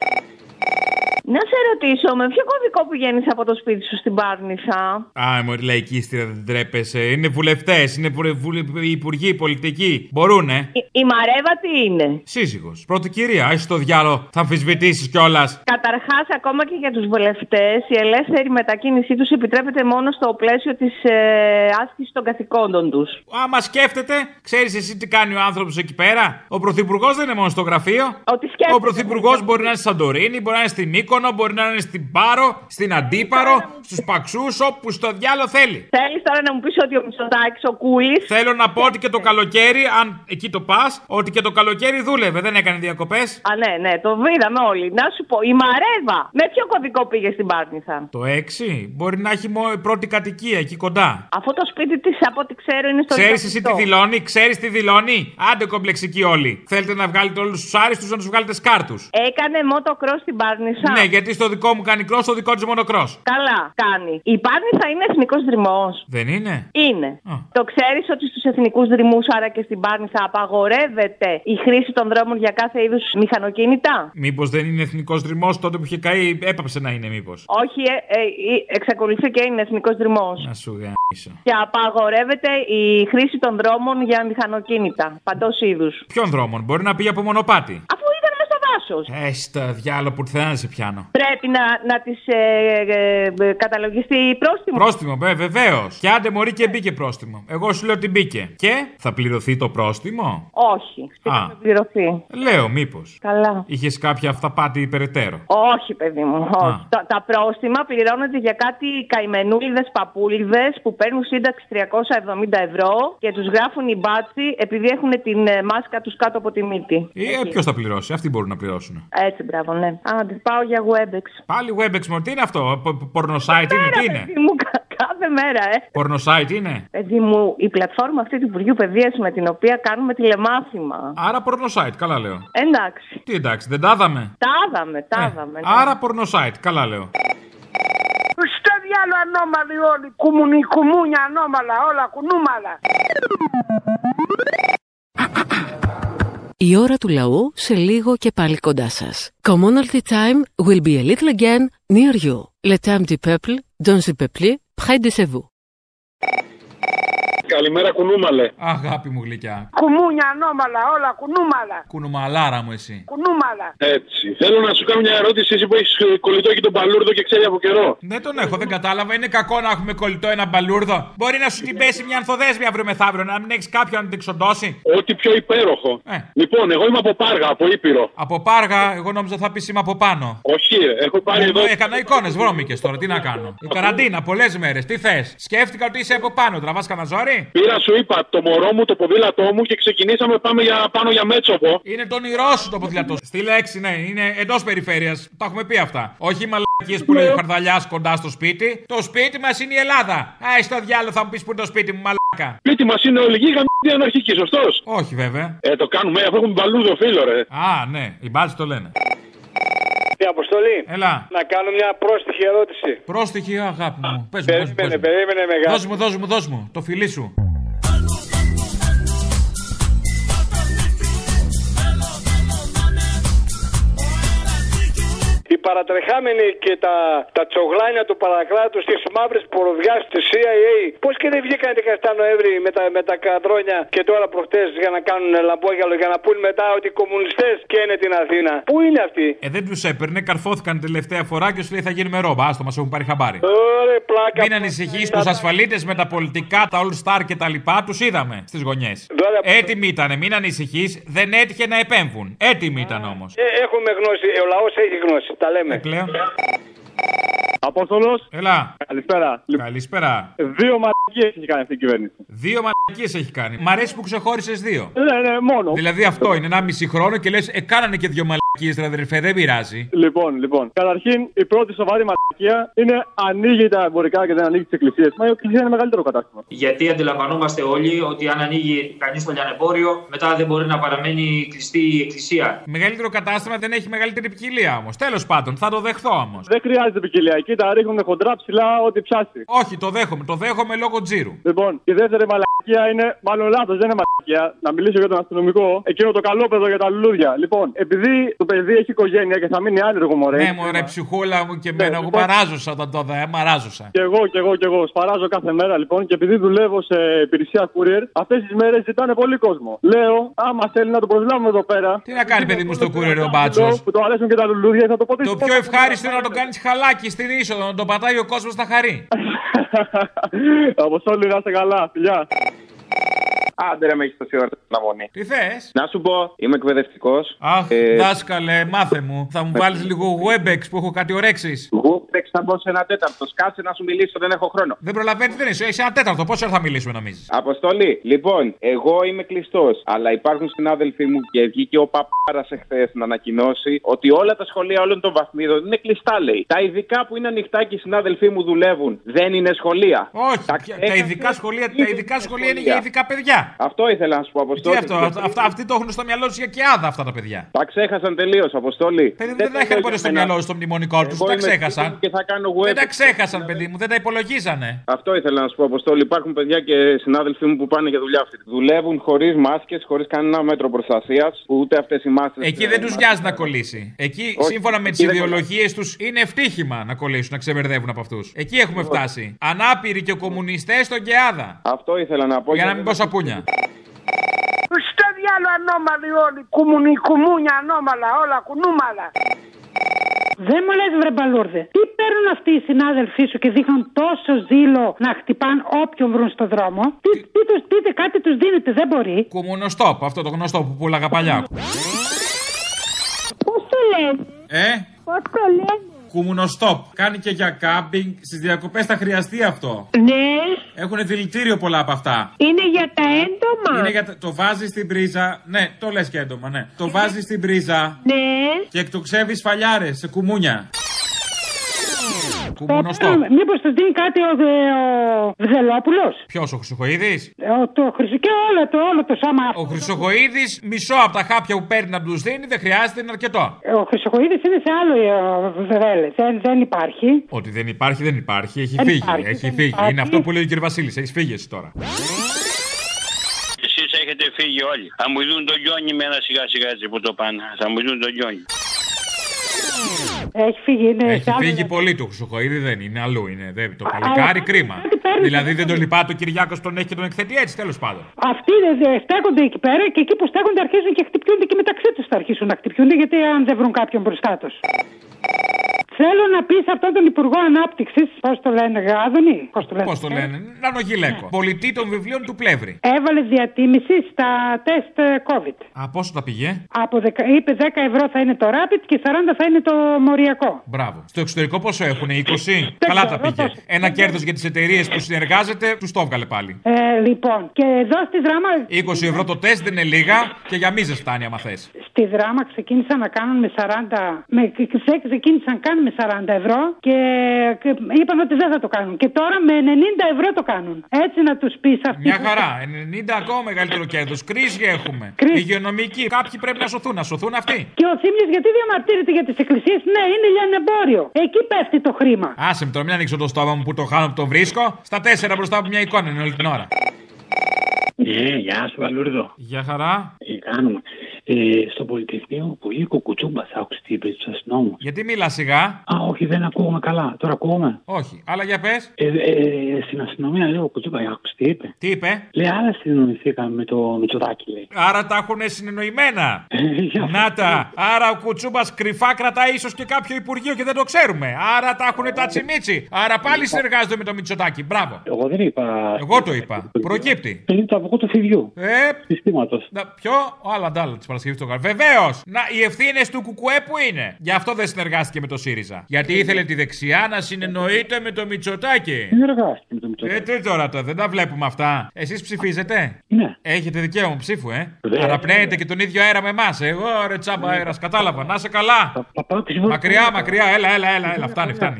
Να σε ρωτήσω, με ποιο κωδικό πηγαίνεις από το σπίτι σου στην Πάρνηθα? Μωρή λαϊκίστρια, δεν τρέπεσαι. Είναι βουλευτές, είναι υπουργοί, πολιτικοί. Μπορούνε. Η Μαρέβα τι είναι? Σύζυγος. Πρώτη κυρία, είσαι το διάλογο. Θα αμφισβητήσεις κιόλας. Καταρχάς, ακόμα και για τους βουλευτές, η ελεύθερη μετακίνησή τους επιτρέπεται μόνο στο πλαίσιο της άσκησης των καθηκόντων τους. Άμα σκέφτεται, ξέρεις εσύ τι κάνει ο άνθρωπος εκεί πέρα. Ο πρωθυπουργός δεν είναι μόνο στο γραφείο. Ο πρωθυπουργός μπορεί να είναι στη Σαντορίνη, μπορεί να είναι στην Μύκονο, μπορεί να είναι στην Πάρο, στην Αντίπαρο, στους Παξούς, όπου στο διάλο θέλει. Θέλεις τώρα να μου πεις ότι ο Μητσοτάκης, ο Κούλης. Θέλω να πω ότι και το καλοκαίρι, αν εκεί το πας, ότι και το καλοκαίρι δούλευε, δεν έκανε διακοπές. Ναι, το είδαμε όλοι. Να σου πω, η Μαρέβα, με ποιο κωδικό πήγε στην Πάρνηθα? Το 6, μπορεί να έχει πρώτη κατοικία εκεί κοντά. Αυτό το σπίτι της, από ό,τι ξέρω, είναι στο. Ξέρεις εσύ τι δηλώνει, ξέρεις τι δηλώνει. Άντε κομπλεξικοί όλοι. Θέλετε να βγάλετε όλους τους άριστους, να τους βγάλετε σκάρτους. Έκανε motocross στην Πάρνηθα. Ναι, γιατί στο δικό μου κάνει cross, στο δικό της monocross. Καλά, κάνει. Η Πάρνηθα είναι εθνικός δρυμός. Δεν είναι. Είναι. Το ξέρεις ότι στους εθνικούς δρυμούς, άρα και στην Πάρνηθα, απαγορεύεται η χρήση των δρόμων για κάθε είδους μηχανοκίνητα? Μήπως δεν είναι εθνικός δρυμός, τότε που είχε καεί έπαψε να είναι, μήπως? Όχι, εξακολουθεί και είναι εθνικός δρυμός. Να σου γαμίσω. Και απαγορεύεται η χρήση των δρόμων για μηχανοκίνητα. Παντός είδους. Ποιον δρόμων, μπορεί να πήγε από μονοπάτι? Αφού ήταν μέσα στο δάσος. δάσος. Στο διάλογο που θέλει να σε πιάνω. Πρέπει να της καταλογιστεί πρόστιμο. Πρόστιμο, βεβαίως. Και άντε μωρή και μπήκε πρόστιμο. Εγώ σου λέω ότι μπήκε. Και θα πληρωθεί το πρόστιμο? Όχι. Θα πληρωθεί. Λέω, μήπως. Καλά. Είχες κάποια αυταπάτη περαιτέρω? Όχι, παιδί μου. Όχι. Τα πρόστιμα πληρώνονται για κάτι καημενούλιδες παππούλιδες που παίρνουν σύνταξη 370 ευρώ και τους γράφουν οι μπάτσοι επειδή έχουν την μάσκα τους κάτω από τη μύτη. Ποιος θα πληρώσει? Αυτοί μπορούν να πληρώσουν. Έτσι, μπράβο, ναι. Άντε, πάω για Webex. Πάλι Webex, μου τι είναι αυτό? Πορνοσάιτ είναι, τι είναι? Παιδί μου, κάθε μέρα, Πορνοσάιτ είναι? Παιδί μου, η πλατφόρμα αυτή του Υπουργείου Παιδείας με την οποία κάνουμε τηλεμάθημα. Άρα πορνοσάιτ, καλά λέω. Εντάξει. Τι εντάξει, δεν τα είδαμε? Τα είδαμε. Ναι. Άρα πορνοσάιτ, καλά λέω. Στο διάλο ανώμαλοι όλοι. Κουμούνια ανώμαλα, όλα κουνούμαλα. Η ώρα του λαού σε λίγο και πάλι κοντά σας. Commonalty time will be a little again near you. Le temps du peuple, dans le peuple, près de vous. Καλημέρα, κουνούμαλε. Αγάπη μου γλυκιά. Κουμούνια ανώμαλα, όλα κουνούμαλα. Κουνουμαλάρα μου εσύ. Κουνούμαλα. Έτσι. Θέλω να σου κάνω μια ερώτηση, εσύ που έχεις κολλητό και τον παλούρδο και ξέρει από καιρό. Δεν τον έχω, δεν κατάλαβα. Είναι κακό να έχουμε κολλητό ένα μπαλούρδο? Μπορεί να σου την πέσει μια ανθοδέσμια αύριο μεθαύριο, να μην έχει κάποιον να την ξοντώσει. Ό,τι πιο υπέροχο. Λοιπόν, εγώ είμαι από Πάργα, από Ήπειρο. Από Πάργα, εγώ νόμιζα θα πει είμαι από πάνω. Όχι, έχω πάρει εδώ. Έκανα εικόνες βρώμικες τώρα, τι να κάνω. Η καραντίνα, πολλές μέρες, τι θες? Σκέφτηκα ότι είσαι από πάνω, τραβάς κανένα ζόρι? Πήρα, σου είπα, το μωρό μου, το ποδήλατό μου και ξεκινήσαμε πάμε πάνω για Μέτσοπο. Είναι το όνειρό σου το ποδήλατό. Στη λέξη, ναι, είναι εντός περιφέρειας. Τα έχουμε πει αυτά. Όχι οι μαλακίες που λέει ο Χαρδαλιάς κοντά στο σπίτι. Το σπίτι μας είναι η Ελλάδα. Στο διάλογο θα μου πεις που είναι το σπίτι μου, μαλάκα. Σπίτι μας είναι ολιγή γαμμένη αναρχική, σωστός? Όχι βέβαια. Το κάνουμε, αφού έχουμε μπαλούδο φίλο, ρε. Ναι, οι μπάτσοι το λένε. Αποστολή, έλα. Να κάνω μια πρόστιχη ερώτηση. Πρόστιχη, αγάπη μου. Πες μου, περίμενε μεγάλη. Δώσ' μου, το φιλί σου. Οι παρατρεχάμενοι και τα τσογλάνια του παρακράτους στις μαύρες ποροδιάς της CIA, πώς και δεν βγήκαν 17 Νοέμβρη με τα καδρόνια και τώρα προχτές για να κάνουν λαμπόγιαλο, για να πούν μετά ότι οι κομμουνιστές καίνε την Αθήνα. Πού είναι αυτοί? Δεν τους έπαιρνε, καρφώθηκαν τελευταία φορά και σου λέει θα γίνουμε ρόμπα. Άστο, μας έχουν πάρει χαμπάρι. Ωραία, πλάκα. Μην ανησυχείς, τους ασφαλίτες με τα πολιτικά, τα All Star και τα λοιπά, τους είδαμε στις γωνιές. Έτοιμοι ήτανε, μην ανησυχείς, δεν έτυχε να επέμβουν. Έτοιμοι ήταν όμως. Έχουμε γνώση, ο λαός έχει γνώση. Τα λέμε. Απόστολος. Έλα. Καλησπέρα. Καλησπέρα. 2 μαλακίες έχει κάνει αυτή η κυβέρνηση. 2 μαλακίες έχει κάνει. Μ' αρέσει που ξεχώρισες 2. Ναι, μόνο. Δηλαδή αυτό είναι 1,5 χρόνο και λες κάνανε και 2 μαλακίες, αδερφέ, δεν πειράζει. Λοιπόν. Καταρχήν η πρώτη σοβαρή μαλακία είναι ανοίγει τα εμπορικά και δεν ανοίγει τις εκκλησίες. Μα η εκκλησία είναι μεγαλύτερο κατάστημα. Γιατί αντιλαμβανόμαστε όλοι ότι αν ανοίγει κανείς το λιανεμπόριο, μετά δεν μπορεί να παραμένει κλειστή η εκκλησία. Μεγαλύτερο κατάστημα δεν έχει μεγαλύτερη ποικιλία όμως. Τέλος πάντων, θα το δεχθώ όμως. Δεν χρειάζεται ποικιλία. Εκεί τα ρίχνουν χοντρά ψηλά ό,τι πιάσει. Όχι, το δέχομαι. Το δέχομαι λόγω τζίρου. Λοιπόν, η δεύτερη μαλακία είναι, μάλλον λάθος, δεν είναι μαλακία. Να μιλήσω για τον αστυνομικό. Εκείνο το καλό παιδό για τα λουλούδια. Λοιπόν, επειδή το παιδί έχει οικογένεια και θα μείνει άνεργο, μωρέ. Ναι, μωρέ, ψυχούλα μου και εμένα. Εγώ μαράζωσα όταν το δω, μαράζωσα. Κι εγώ. Σπαράζω κάθε μέρα λοιπόν και επειδή δουλεύω σε υπηρεσία courier, αυτές τις μέρες ζητάνε πολύ κόσμο. Λέω, άμα θέλει να το προσλάβουμε εδώ πέρα. Τι να κάνει, παιδί μου, στο courier ο μπάτσος? Που το αρέσουν και τα λουλούδια, θα το ποτίσει. Το πιο ευχάριστο είναι να το κάνει χαλάκι στην είσοδο, να το πατάει ο κόσμος στα χαρί. Αποστόλη, να είστε καλά, φιλιά. Άντε ρε, με έχεις τόση ώρα την αναμονή. Τι θες? Να σου πω, είμαι εκπαιδευτικός. Αχ, δάσκαλε, μάθε μου. Θα μου βάλεις λίγο Webex που έχω κάτι ωρέξεις. Webex θα μπω σε 1/4. Σκάτσε να σου μιλήσω, δεν έχω χρόνο. Δεν προλαβαίνεις, δεν είσαι. Έχεις 1/4. Πόσο ώρα θα μιλήσουμε, νομίζεις? Αποστολή, λοιπόν, εγώ είμαι κλειστός. Αλλά υπάρχουν συνάδελφοί μου και βγήκε ο παπάρας εχθές να ανακοινώσει ότι όλα τα σχολεία όλων των βαθμίδων είναι κλειστά, λέει. Τα ειδικά που είναι ανοιχτά και οι συνάδελφοί μου δουλεύουν δεν είναι σχολεία. Όχι, τα ειδικά σχολεία είναι για ειδικά παιδιά. Αυτό ήθελα να σου πω, Αποστόλη. Τι αυτό, αυτοί το έχουν στο μυαλό τους για κεάδα αυτά τα παιδιά. Τα ξέχασαν τελείως, Αποστόλη. Παιδί μου, δεν τα είχαν ποτέ στο μυαλό τους στο μνημονικό τους. Τα ξέχασαν. Δεν τα ξέχασαν, παιδί μου, δεν τα υπολογίζανε. Αυτό ήθελα να σου πω, Αποστόλη. Υπάρχουν παιδιά και συνάδελφοί μου που πάνε για δουλειά αυτή. Δουλεύουν χωρίς μάσκες, χωρίς κανένα μέτρο προστασίας, ούτε αυτές οι μάσκες. Εκεί δεν τους νοιάζει να κολλήσει. Εκεί, σύμφωνα με τις ιδεολογίες τους, είναι ευτύχημα να κολλήσουν, να ξεμπερδεύουν από αυτούς. Εκεί έχουμε φτάσει. Ανάπηροι και κομμουνιστές στον ΚΕΑΔΑ. Αυτό ήθελα να πω. Για να μην πω σαπούνια. Στο διάλογο ανώμαλοι όλοι. Κουμούνια ανώμαλα, όλα κουνούμαλα. Δεν μου λες βρε μπαλούρδε, τι παίρνουν αυτοί οι συνάδελφοί σου και δείχνουν τόσο ζήλο να χτυπάν όποιον βρουν στο δρόμο? Πείτε κάτι τους δίνετε, δεν μπορεί. Κουμουνοστόπ, αυτό το γνωστό που πουλάγα παλιά. Πώς το λένε? Πώς το λένε? Κουμουνοστόπ. Κάνει και για κάμπινγκ. Στις διακοπές θα χρειαστεί αυτό. Ναι. Έχουν δηλητήριο πολλά από αυτά. Είναι για τα έντομα. Είναι για το βάζεις στην πρίζα. Ναι, το λες και έντομα, ναι. Το βάζεις στην πρίζα. Ναι. Και εκτοξεύεις φαλιάρες σε κουμούνια. Κουμουνοστόπ. Μήπως τους δίνει κάτι ο Βδελόπουλος? Ποιος, ο Χρυσοχοΐδης? Και όλο το σώμα. Ο Χρυσοχοΐδης, μισό από τα χάπια που παίρνει να τους δίνει, δεν χρειάζεται, είναι αρκετό. Ο Χρυσοχοΐδης είναι σε άλλο βδέλες. Δεν υπάρχει. Ότι δεν υπάρχει, δεν υπάρχει. Έχει φύγει. Υπάρχει. Είναι αυτό που λέει ο κ. Βασίλης. Έχεις φύγει εσύ τώρα. Εσείς έχετε φύγει όλοι. Θα μου δουν τον Γιόνι με ένα σιγά έτσι που το πάνε. Θα μου δουν τον Γιόνι. Έχει φύγει, είναι. Έχει φύγει πολύ το Χρυσοχοΐδη, δεν είναι αλλού. Είναι το παλικάρι κρίμα. Δηλαδή δεν τον λυπάται ο Κυριάκος, τον έχει και τον εκθέτει έτσι, τέλος πάντων. Αυτοί στέκονται εκεί πέρα και εκεί που στέκονται αρχίζουν και χτυπιούνται και μεταξύ τους θα αρχίσουν να χτυπιούνται, γιατί αν δεν βρουν κάποιον μπροστά τους. Θέλω να πει σε αυτόν τον Υπουργό Ανάπτυξης, πώς το λένε, Άδωνη. Πώς το λένε, Νανογιλέκο. Πολιτή των βιβλίων του Πλεύρη. Έβαλε διατίμηση στα τεστ COVID. Πόσο τα πήγε? Είπε 10 ευρώ θα είναι το Rapid και 40 θα είναι το μοριακό. Μπράβο. Στο εξωτερικό πόσο έχουνε, 20? Καλά τα πήγε. Ένα κέρδος για τις εταιρείες που συνεργάζεται, τους το έβγαλε πάλι. Λοιπόν, και εδώ στη Δράμα. 20 ευρώ το τεστ δεν είναι λίγα και για μίζες φτάνει άμα θες. Στη Δράμα ξεκίνησαν να κάνουν με 40. Ξεκίνησαν κάνουν με 40 ευρώ και είπαν ότι δεν θα το κάνουν. Και τώρα με 90 ευρώ το κάνουν. Έτσι να τους πεις αυτοί. Μια χαρά. 90 ακόμα μεγαλύτερο κέρδος. Κρίση έχουμε. Υγειονομική. Κάποιοι πρέπει να σωθούν. Να σωθούν αυτοί. Και ο Θήμιος γιατί διαμαρτύρεται για τις εκκλησίες? Ναι, είναι λιανεμπόριο. Εκεί πέφτει το χρήμα. Άσε με τώρα, μην ανοίξω το στόμα μου που το χάνω που το βρίσκω. Στα 4 μπροστά από μια εικόνα είναι όλη την ώρα. Γεια σου, Βαλούρδο. Γεια χαρά. Κάνουμε. Στο Πολυτεχνείο που βγήκε ο Κουτσούμπας, άκουσε τι είπε του αστυνόμου. Γιατί μιλά σιγά? Όχι, δεν ακούγομαι καλά. Τώρα ακούγομαι. Όχι, αλλά για πες. Στην αστυνομία λέει ο Κουτσούμπας, άκουσε τι είπε. Τι είπε? Λέει, άρα συνεννοηθήκαμε με το Μητσοτάκη, λέει. Άρα τα έχουν συνεννοημένα. Να τα. Άρα ο Κουτσούμπας κρυφά κρατάει ίσως και κάποιο υπουργείο και δεν το ξέρουμε. Άρα τα έχουν τα τσιμίτσι. Άρα πάλι συνεργάζονται με το Μητσοτάκη. Μπράβο. Εγώ δεν είπα. Εγώ το είπα. Προκύπτει. Είναι το από του φιδιού. Συστήματος. Ποιο? Ο Αλαντάλα τη Παρασκευή του Γαλλικού. Βεβαίως! Οι ευθύνες του Κουκουέ που είναι. Γι' αυτό δεν συνεργάστηκε με το ΣΥΡΙΖΑ. Γιατί ήθελε τη δεξιά να συνεννοείται με το Μητσοτάκη. Συνεργάστηκε με το Μητσοτάκη. Τι τώρα, δεν τα βλέπουμε αυτά. Εσείς ψηφίζετε? Ναι. Έχετε δικαίωμα ψήφου, Αναπνέετε και τον ίδιο αέρα με εμάς. Εγώ ρε τσάμπα αέρας, κατάλαβα. Να είσαι καλά. Μακριά, έλα, φτάνει.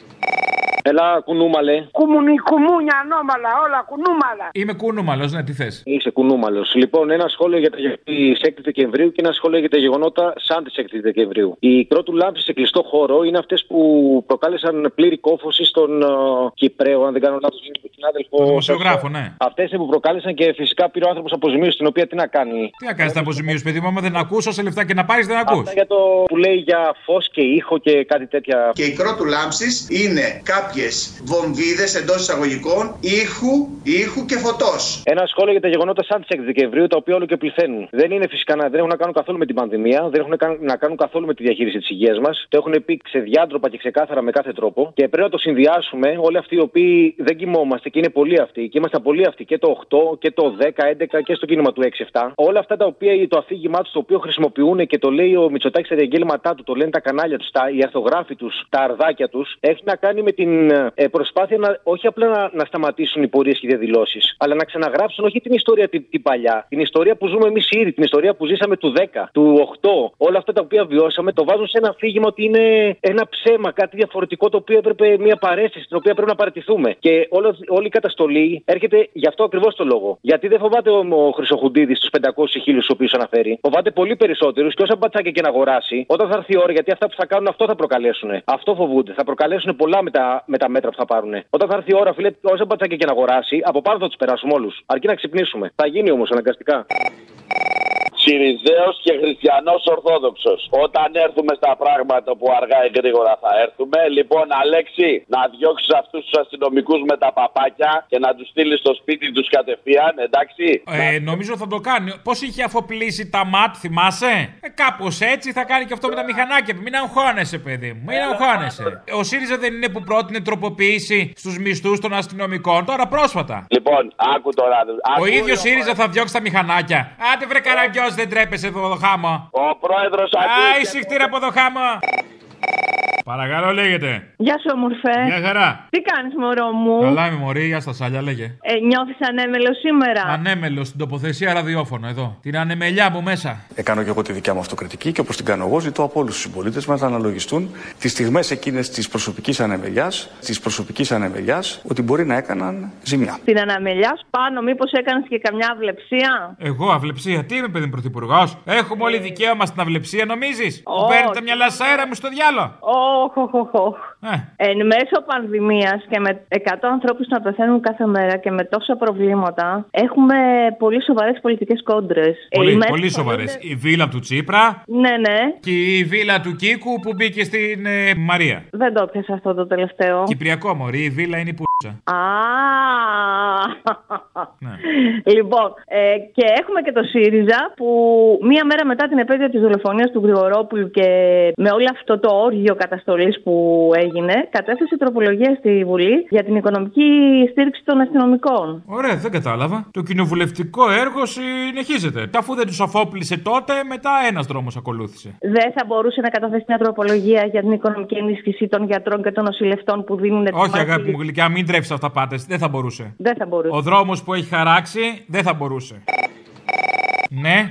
Έλα, κουνούμαλε. Κουμούνια ανώμαλα, όλα κουνούμαλα. Είμαι κουνούμαλος, ναι, τι θες? Είσαι κουνούμαλος. Λοιπόν, ένα σχόλιο για τα γεγονότα 6 Δεκεμβρίου και ένα σχόλιο για τα γεγονότα σαν τις 6 Δεκεμβρίου. Οι Κρότου λάμψη σε κλειστό χώρο είναι αυτές που προκάλεσαν πλήρη κόφωση στον Κυπραίο, αν δεν κάνω λάθος, είναι τον συνάδελφο. Τον δημοσιογράφο, ναι. Αυτές που προκάλεσαν και φυσικά πήρε ο άνθρωπος αποζημίωση, την οποία τι να κάνει. Τι να κάνει τα αποζημίωση, παιδί μου, άμα δεν ακούς, όσα λεφτά και να πάρεις δεν ακούς. Αυτά για το που λέει για φως και ήχο και κάτι τέτοια. Και η Κρότου λάμψης είναι κάποιες βομβίδες εντός εισαγωγικών ήχου και φωτός. Ένα σχόλιο για τα γεγονότα σαν τις 6 Δεκεμβρίου, τα οποία όλο και πληθαίνουν. Δεν είναι φυσικά δεν έχουν να κάνουν καθόλου με την πανδημία, δεν έχουν να κάνουν καθόλου με τη διαχείριση της υγείας μας. Το έχουν πει ξεδιάντροπα και ξεκάθαρα με κάθε τρόπο. Και πρέπει να το συνδυάσουμε όλοι αυτοί οι οποίοι δεν κοιμόμαστε και είναι πολλοί αυτοί. Και είμαστε πολλοί αυτοί και το 8 και το 10, 11 και στο κίνημα του 6-7. Όλα αυτά τα οποία το αφήγημά του το οποίο χρησιμοποιούν και το λέει ο Μητσοτάκης στα διαγγέλματά του, το λένε τα κανάλια του, οι αρθογράφοι του, τα αρδάκια του, έχει να κάνει με την προσπάθεια όχι απλά να σταματήσουν οι πορείες και οι διαδηλώσεις, αλλά να ξαναγράψουν όχι την ιστορία την παλιά, την ιστορία που ζούμε εμείς ήδη, την ιστορία που ζήσαμε του 10, του 8, όλα αυτά τα οποία βιώσαμε, το βάζουν σε ένα αφήγημα ότι είναι ένα ψέμα, κάτι διαφορετικό το οποίο έπρεπε, μια παρέστηση, την οποία πρέπει να παραιτηθούμε. Και όλη η καταστολή έρχεται γι' αυτό ακριβώς το λόγο. Γιατί δεν φοβάται ο Χρυσοχουντίδης τους 500.000 τους οποίους αναφέρει, φοβάται πολύ περισσότερους και όσα μπατσάκια και να αγοράσει, όταν θα έρθει η ώρα, γιατί αυτά που θα κάνουν αυτό θα προκαλέσουν. Αυτό φοβούνται. Θα προκαλέσουν πολλά με τα μέτρα που θα πάρουν. Όταν θα έρθει η ώρα, φίλε, όσα μπατσάκια και να αγοράσει, από πάνω θα τους περάσουμε όλους. Αρκεί να ξυπνήσουμε. Θα γίνει όμως αναγκαστικά. Σιριζέος και Χριστιανός Ορθόδοξος. Όταν έρθουμε στα πράγματα που αργά ή γρήγορα θα έρθουμε, λοιπόν, Αλέξη, να διώξεις αυτούς τους αστυνομικούς με τα παπάκια και να τους στείλεις στο σπίτι τους κατευθείαν, εντάξει. Νομίζω θα το κάνει. Πώς είχε αφοπλίσει τα ΜΑΤ, θυμάσαι? Κάπως έτσι θα κάνει και αυτό με τα μηχανάκια. Μην αγχώνεσαι, παιδί μου. Μην αγχώνεσαι. Ο ΣΥΡΙΖΑ δεν είναι που πρότεινε τροποποίηση στους μισθούς των αστυνομικών τώρα πρόσφατα? Λοιπόν, άκου τώρα. Ο ίδιος ΣΥΡΙΖΑ θα διώξει τα μηχανάκια. Άντε βρε Καραγκιόζη, δεν τρέπεσαι εδώ το χάμο. Ο πρόεδρος ησυχτήρα από το χάμο. Παρακαλώ, λέγεται. Γεια σου, ομορφέ. Γεια χαρά. Τι κάνεις, μωρό μου? Καλά είμαι, μωρή, γεια στα σάλια, λέγε. Νιώθεις ανέμελο σήμερα? Ανέμελο στην τοποθεσία ραδιόφωνο, εδώ. Την ανεμελιά μου μέσα. Κάνω και εγώ τη δικιά μου αυτοκριτική και όπως την κάνω εγώ, ζητώ από όλους τους συμπολίτες μας να αναλογιστούν τις στιγμές εκείνες της προσωπικής ανεμελιάς, ότι μπορεί να έκαναν ζημιά. Την αναμελιά σου πάνω, μήπως έκανες και καμιά αυλεψία? Εγώ αυλεψία, τι είμαι, παιδί μου, πρωθυπουργός? Έχουμε όλοι δικαίωμα στην αυλεψία, νομίζεις? Που παίρνει τα μυαλά σας αέρα μου στο διάλο. Εν μέσω πανδημίας και με 100 ανθρώπους να πεθαίνουν κάθε μέρα και με τόσα προβλήματα, έχουμε πολύ σοβαρές πολιτικές κόντρες. Πολύ σοβαρές. Η βίλα του Τσίπρα. Ναι. Και η βίλα του Κίκου που μπήκε στην Μαρία. Δεν το πιάσα αυτό το τελευταίο. Κυπριακό, μωρή, η βίλα είναι η πούτσα. Ναι. Λοιπόν, και έχουμε και το ΣΥΡΙΖΑ που μία μέρα μετά την επέτειο της δολοφονίας του Γρηγορόπουλου και με όλο αυτό το όργιο καταστολής που έγινε, κατέθεσε τροπολογία στη Βουλή για την οικονομική στήριξη των αστυνομικών. Ωραία, δεν κατάλαβα. Το κοινοβουλευτικό έργο συνεχίζεται. Αφού δεν τους αφόπλησε τότε, μετά ένας δρόμος ακολούθησε. Δεν θα μπορούσε να καταθέσει μια τροπολογία για την οικονομική ενίσχυση των γιατρών και των νοσηλευτών που δίνουν. Όχι, αγάπη μου γλυκιά, μην τρέφεις αυτά πάτες. Δεν θα μπορούσε. Δεν θα μπορούσε. Ο δρόμος που έχει χαράξει δεν θα μπορούσε. Ναι.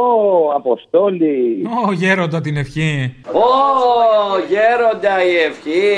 Αποστόλη. Γέροντα την ευχή. Γέροντα η ευχή.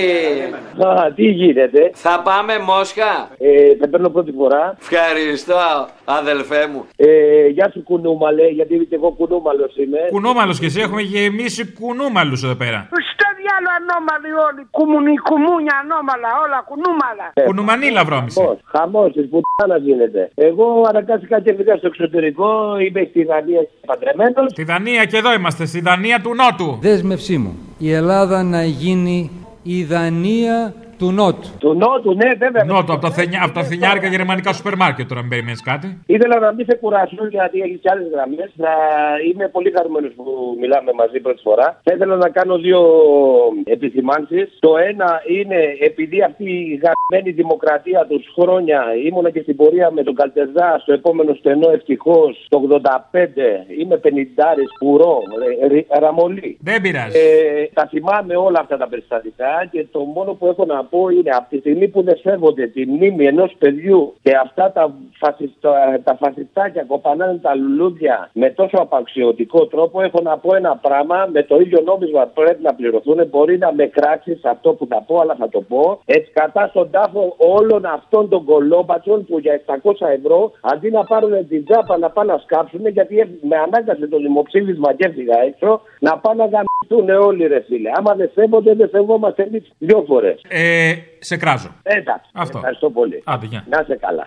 Τι γίνεται? Θα πάμε Μόσχα. Δεν παίρνω πρώτη φορά. Ευχαριστώ, αδελφέ μου. Γεια σου κουνούμαλε, γιατί και εγώ κουνούμαλος είμαι. Κουνούμαλος και εσύ, έχουμε γεμίσει κουνούμαλους εδώ πέρα. Στο διάλο ανώμαλοι όλοι. Κουμούνια ανώμαλα, όλα κουνούμαλα. Κουνουμανίλα βρώμησε. Χαμός, της πουτάνας γίνεται. Εγώ αναγκάστηκα και πήγα στο εξωτερικό, είμαι στη Δανία παντρεμένος. Στη Δανία και εδώ είμαστε, στη Δανία του Νότου. Δέσμευσή μου, η Ελλάδα να γίνει η Δανία του Νότου. Του Νότου, ναι, βέβαια. Νότου, από τα φθηνιάρικα γερμανικά σούπερ μάρκετ, τώρα μην περιμένεις κάτι. Ήθελα να μην σε κουράσω, γιατί έχει και άλλες γραμμές. Είμαι πολύ χαρούμενος που μιλάμε μαζί πρώτη φορά. Θα ήθελα να κάνω δύο επισημάνσεις. Το ένα είναι επειδή αυτή η γαμμένη δημοκρατία τους χρόνια ήμουνα και στην πορεία με τον Καλτεζά στο επόμενο στενό ευτυχώς το 85. Είμαι 50 πουρό, ραμολί. Δεν πειράζει. Τα θυμάμαι όλα αυτά τα περιστατικά και το μόνο που έχω να πω είναι από τη στιγμή που δεν σέβονται τη μνήμη ενός παιδιού και αυτά τα φασιστάκια κοπανάνε τα λουλούδια με τόσο απαξιωτικό τρόπο, έχω να πω ένα πράγμα: με το ίδιο νόμισμα πρέπει να πληρωθούν. Μπορεί να με κράξεις αυτό που θα πω, αλλά θα το πω. Έτσι, κατά στον τάφο όλων αυτών των κολόμπατσων που για 700 ευρώ αντί να πάρουν την τζάπα να πάνε να σκάψουν, γιατί με ανάγκασε το δημοψήφισμα και έφυγα έξω, να πάνε να γαμιστούν όλοι, ρε φίλε. Άμα δεν σέβονται, δεν σεβόμαστε εμείς 2 φορές. Σε κράζω. Εντάξει. Αυτό. Ευχαριστώ πολύ. Άντε, γεια. Να είσαι καλά.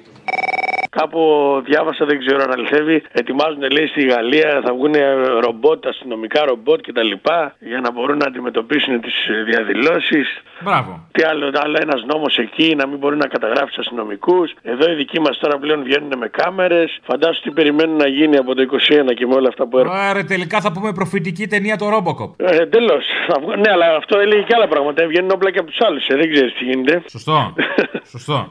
Κάπου διάβασα, δεν ξέρω αν αληθεύει, ετοιμάζουν, λέει, στη Γαλλία θα βγουν ρομπότ, αστυνομικά ρομπότ κτλ. Για να μπορούν να αντιμετωπίσουν τις διαδηλώσεις. Μπράβο. Τι άλλο ένας νόμος εκεί, να μην μπορεί να καταγράφει τους αστυνομικούς. Εδώ οι δικοί μας τώρα πλέον βγαίνουν με κάμερες. Φαντάσου τι περιμένουν να γίνει από το 21 και με όλα αυτά που έρχονται. Άρα τελικά θα πούμε προφητική ταινία το Robocop. Τέλος. Ναι, αλλά αυτό έλεγε και άλλα πράγματα. Βγαίνουν όπλα και από τους άλλους. Δεν ξέρεις τι γίνεται. Σωστό.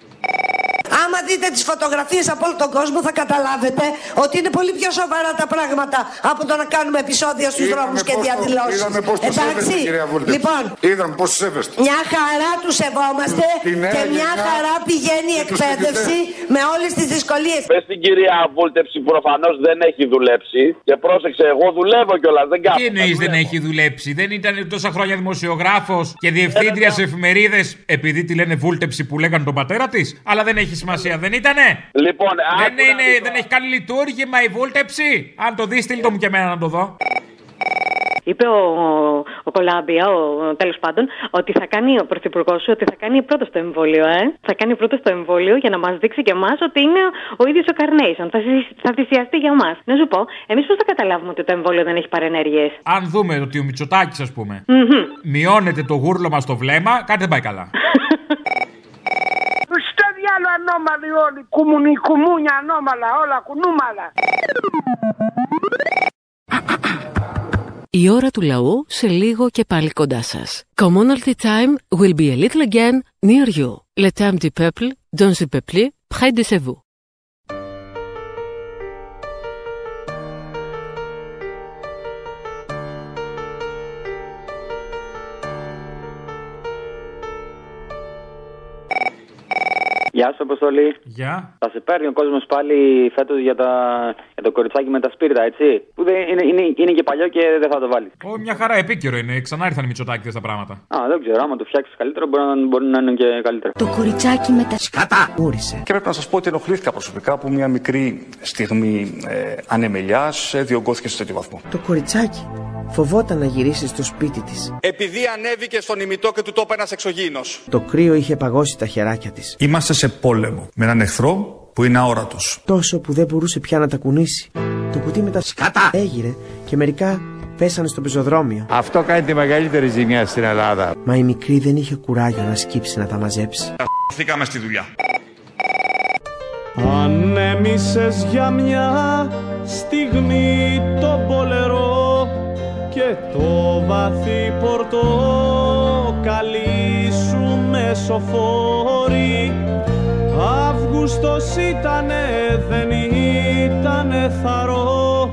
Άμα δείτε τις φωτογραφίες από όλο τον κόσμο θα καταλάβετε ότι είναι πολύ πιο σοβαρά τα πράγματα από το να κάνουμε επεισόδια στους δρόμους και διαδηλώσεις. Είδαμε πώς τους σέβεστε, κυρία Βούλτεψη. Λοιπόν, είδαμε πώς τους σέβεστε. Μια χαρά τους σεβόμαστε και μια χαρά πηγαίνει η εκπαίδευση με όλες τις δυσκολίες. Πες στην κυρία Βούλτεψη, προφανώς δεν έχει δουλέψει και πρόσεξε, εγώ δουλεύω κιόλας, δεν κάνω. Τι εννοείς δεν έχει δουλέψει? Δεν ήταν τόσα χρόνια δημοσιογράφος και διευθύντρια σε εφημερίδες επειδή τη λένε Βούλτεψη που λέγανε τον πατέρα της, αλλά δεν έχει σημασία, δεν ήτανε? Λοιπόν, δεν έχει κάνει λειτουργήμα η Βούλτεψη. Αν το δεις, στείλ το μου και εμένα να το δω. Είπε ο Κολάμπια, τέλος πάντων, ότι θα κάνει ο πρωθυπουργός σου, ότι θα κάνει πρώτο το εμβόλιο, Θα κάνει πρώτο το εμβόλιο για να μας δείξει και εμάς ότι είναι ο ίδιος ο Carnation. Θα θυσιαστεί για μας. Να σου πω, εμείς πώς θα καταλάβουμε ότι το εμβόλιο δεν έχει παρενέργειες? Αν δούμε ότι ο Μητσοτάκης, ας πούμε, μειώνεται το γούρλωμα στο βλέμμα, κάτι δεν πάει καλά. Στο διάλο ανώμαλοι όλοι, κουμούνια ανώμαλα, όλα κουνούμαλα. Η ώρα του λαού σε λίγο και πάλι κοντά σας. Commonalty time will be a little again near you. Le temps du peuple, dans le peuple, près de chez vous. Γεια σου, Αποστολή. Γεια. Θα σε παίρνει ο κόσμος πάλι φέτος για το κοριτσάκι με τα σπίρτα, έτσι. Που είναι και παλιό και δεν θα το βάλει. Μια χαρά, επίκαιρο είναι. Ξανά ήρθαν οι Μητσοτάκηδες τα πράγματα. Δεν ξέρω. Άμα το φτιάξεις καλύτερο, μπορεί να είναι και καλύτερο. Το κοριτσάκι με τα σκατά. Ούρισε. Και πρέπει να σας πω ότι ενοχλήθηκα προσωπικά που μια μικρή στιγμή ανεμελιάς διωγγώθηκε σε τέτοιο βαθμό. Το κοριτσάκι φοβόταν να γυρίσει στο σπίτι της. Επειδή ανέβηκε στον ημιτό και του τόπα ένας εξωγήινος. Το κρύο είχε παγώσει τα χεράκια της. Είμαστε σε πόλεμο με έναν εχθρό που είναι αόρατος. Τόσο που δεν μπορούσε πια να τα κουνήσει. Το κουτί με τα σκατά έγειρε και μερικά πέσανε στο πεζοδρόμιο. Αυτό κάνει τη μεγαλύτερη ζημιά στην Ελλάδα. Μα η μικρή δεν είχε κουράγιο να σκύψει να τα μαζέψει. Θήκαμε στη δουλειά. Ανέμισες για μια στιγμή το πολερό και το βαθύ πορτοκαλί σου μεσοφόρη. Αύγουστος ήτανε, δεν ήτανε θαρό,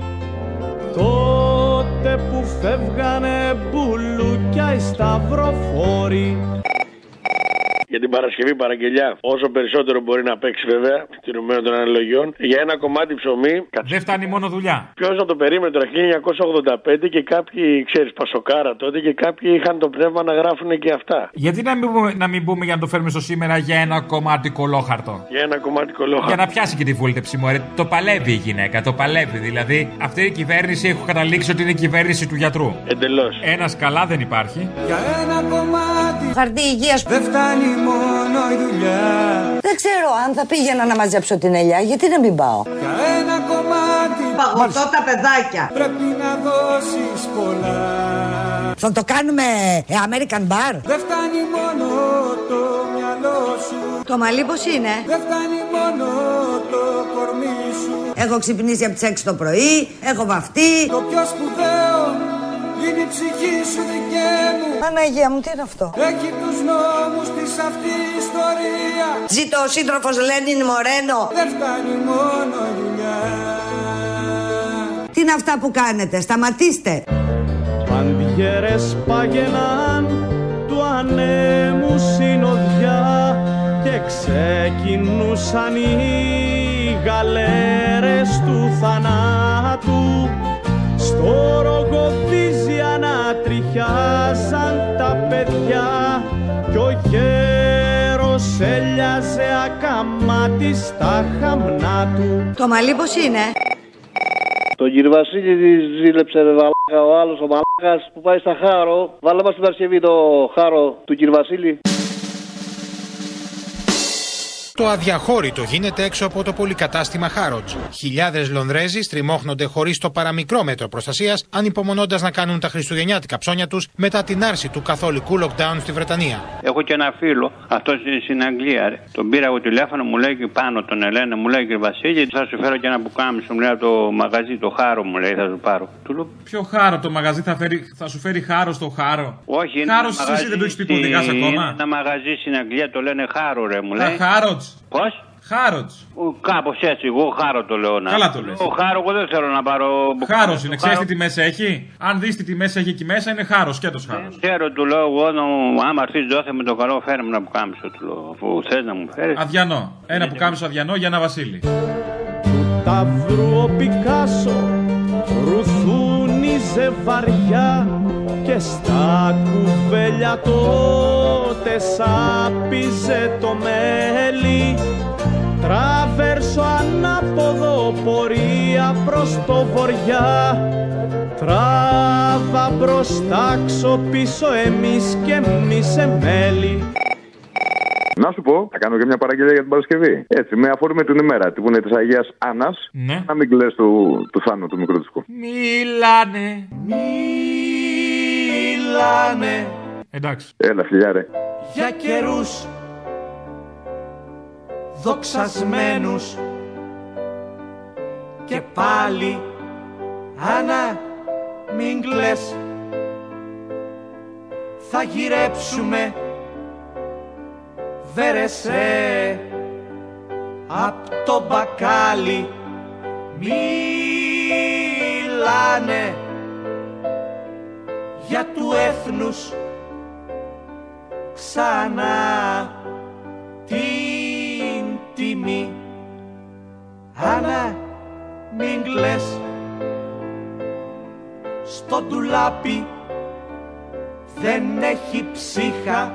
τότε που φεύγανε μπουλούκια οι σταυροφόροι. Για την Παρασκευή παραγγελιά, όσο περισσότερο μπορεί να παίξει βέβαια, τηρουμένο των αναλογιών, για ένα κομμάτι ψωμί. Δεν φτάνει μόνο δουλειά. Ποιος να το περίμενε τώρα, 1985 και κάποιοι, ξέρεις, Πασοκάρα τότε και κάποιοι είχαν το πνεύμα να γράφουν και αυτά. Γιατί να μην πούμε για να το φέρουμε στο σήμερα για ένα κομμάτι κολόχαρτο. Για ένα κομμάτι κολόχαρτο. Για να πιάσει και τη βούλτεψη μου, το παλεύει η γυναίκα, το παλεύει. Δηλαδή, αυτή η κυβέρνηση έχω καταλήξει ότι είναι η κυβέρνηση του γιατρού. Εντελώς. Ένας καλά δεν υπάρχει. Για ένα κομμάτι χαρτί υγείας δεν φτάνει μόνο η δουλειά. Δεν ξέρω αν θα πήγαινα να μαζέψω την ελιά, γιατί να μην πάω. Για ένα κομμάτι παγωτό τα παιδάκια. Πρέπει να δώσεις πολλά. Θα το κάνουμε American Bar. Δεν φτάνει μόνο το μυαλό σου. Το μαλλί πως είναι? Δεν φτάνει μόνο το κορμί σου. Έχω ξυπνήσει από τις 6 το πρωί, έχω βαφτεί. Το πιο σπουδαίο είναι η ψυχή σου δικαί μου. Παναγία μου, τι είναι αυτό? Έχει τους νόμους της αυτή η ιστορία. Ζήτω ο σύντροφος Λένιν Μορένο. Δεν φτάνει μόνο η δουλειά. Τι είναι αυτά που κάνετε, σταματήστε. Παντιέρες πάγαιναν του ανέμου συνοδιά και ξεκινούσαν οι γαλέρες του θανάτου. Στο Ρογοβίζι ανατριχιάζαν τα παιδιά κι ο γέρος έλιαζε ακαμάτι στα χαμνά του. Το μαλλί πως είναι? Τον κύριο Βασίλη ζήλεψε βαλάκα ο άλλος ο μαλάκας που πάει στα Χάρο. Βάλε μας την Παρασκευή το Χάρο του κύριου Βασίλη. Το αδιαχώρητο γίνεται έξω από το πολυκατάστημα Harrods. Χιλιάδες Λονδρέζοι στριμώχνονται χωρίς το παραμικρό μέτρο προστασίας, ανυπομονώντας να κάνουν τα χριστουγεννιάτικα ψώνια τους μετά την άρση του καθολικού lockdown στη Βρετανία. Έχω και ένα φίλο, αυτός στην Αγγλία. Ρε. Τον πήρα εγώ τηλέφωνο, μου λέει και πάνω τον Ελένα, μου λέει κύριε Βασίλη, θα σου φέρω και ένα πουκάμισο. Μου λέει το μαγαζί, το Χάρο, μου λέει, θα σου πάρω. Του λέω, ποιο Χάρο, το μαγαζί θα σου φέρει Χάρο στο Χάρο? Όχι, είναι. Χάρο εσύ δεν το έχει πει που οδηγάς ακόμα. Ένα μαγαζί στην Αγγλία το λένε Χάρο, ρε, μου λέει. Χάροτς. Πώς? Χάροτς. Κάπως έτσι, εγώ Χάρο το λέω. Καλά το λες. Ο Χάρο, εγώ δεν θέλω να πάρω. Χάρος είναι, ξέρεις τι τιμές έχει? Αν δεις τι τιμές έχει εκεί μέσα, είναι Χάρος, σκέτος Χάρος. Ξέρω, του λέω εγώ, άμα έρθεις δόθε με το καλό, φέρε μου ένα πουκάμισο, του λέω. Αφού θες να μου φέρεις. Αδιανό. Ένα πουκάμισο αδιανό για ένα Βασίλη. Του ταύρου ο Πικάσο ρουθούνιζε βαριά και στα κουβέλια τότε σάπιζε το μέλι. Τραβέρσο ανάποδο πορεία προς το βοριά, Τράβα μπροστά, πίσω εμείς και εμείς εμέλη. Να σου πω, θα κάνω και μια παραγγελία για την Παρασκευή. Έτσι, με αφορμή την ημέρα, που είναι της Αγίας Άννας. Ναι. Να μην κλαις του Θάνου, του μικρού του. Μιλάνε. Εντάξει. Έλα, φιλιάρε. Για καιρούς δοξασμένους και πάλι, Άννα, μην κλαις, θα γυρέψουμε βέρεσέ απ' το μπακάλι. Μιλάνε για του έθνους ξανά την τιμή. Άννα, μην κλαις, στο ντουλάπι δεν έχει ψύχα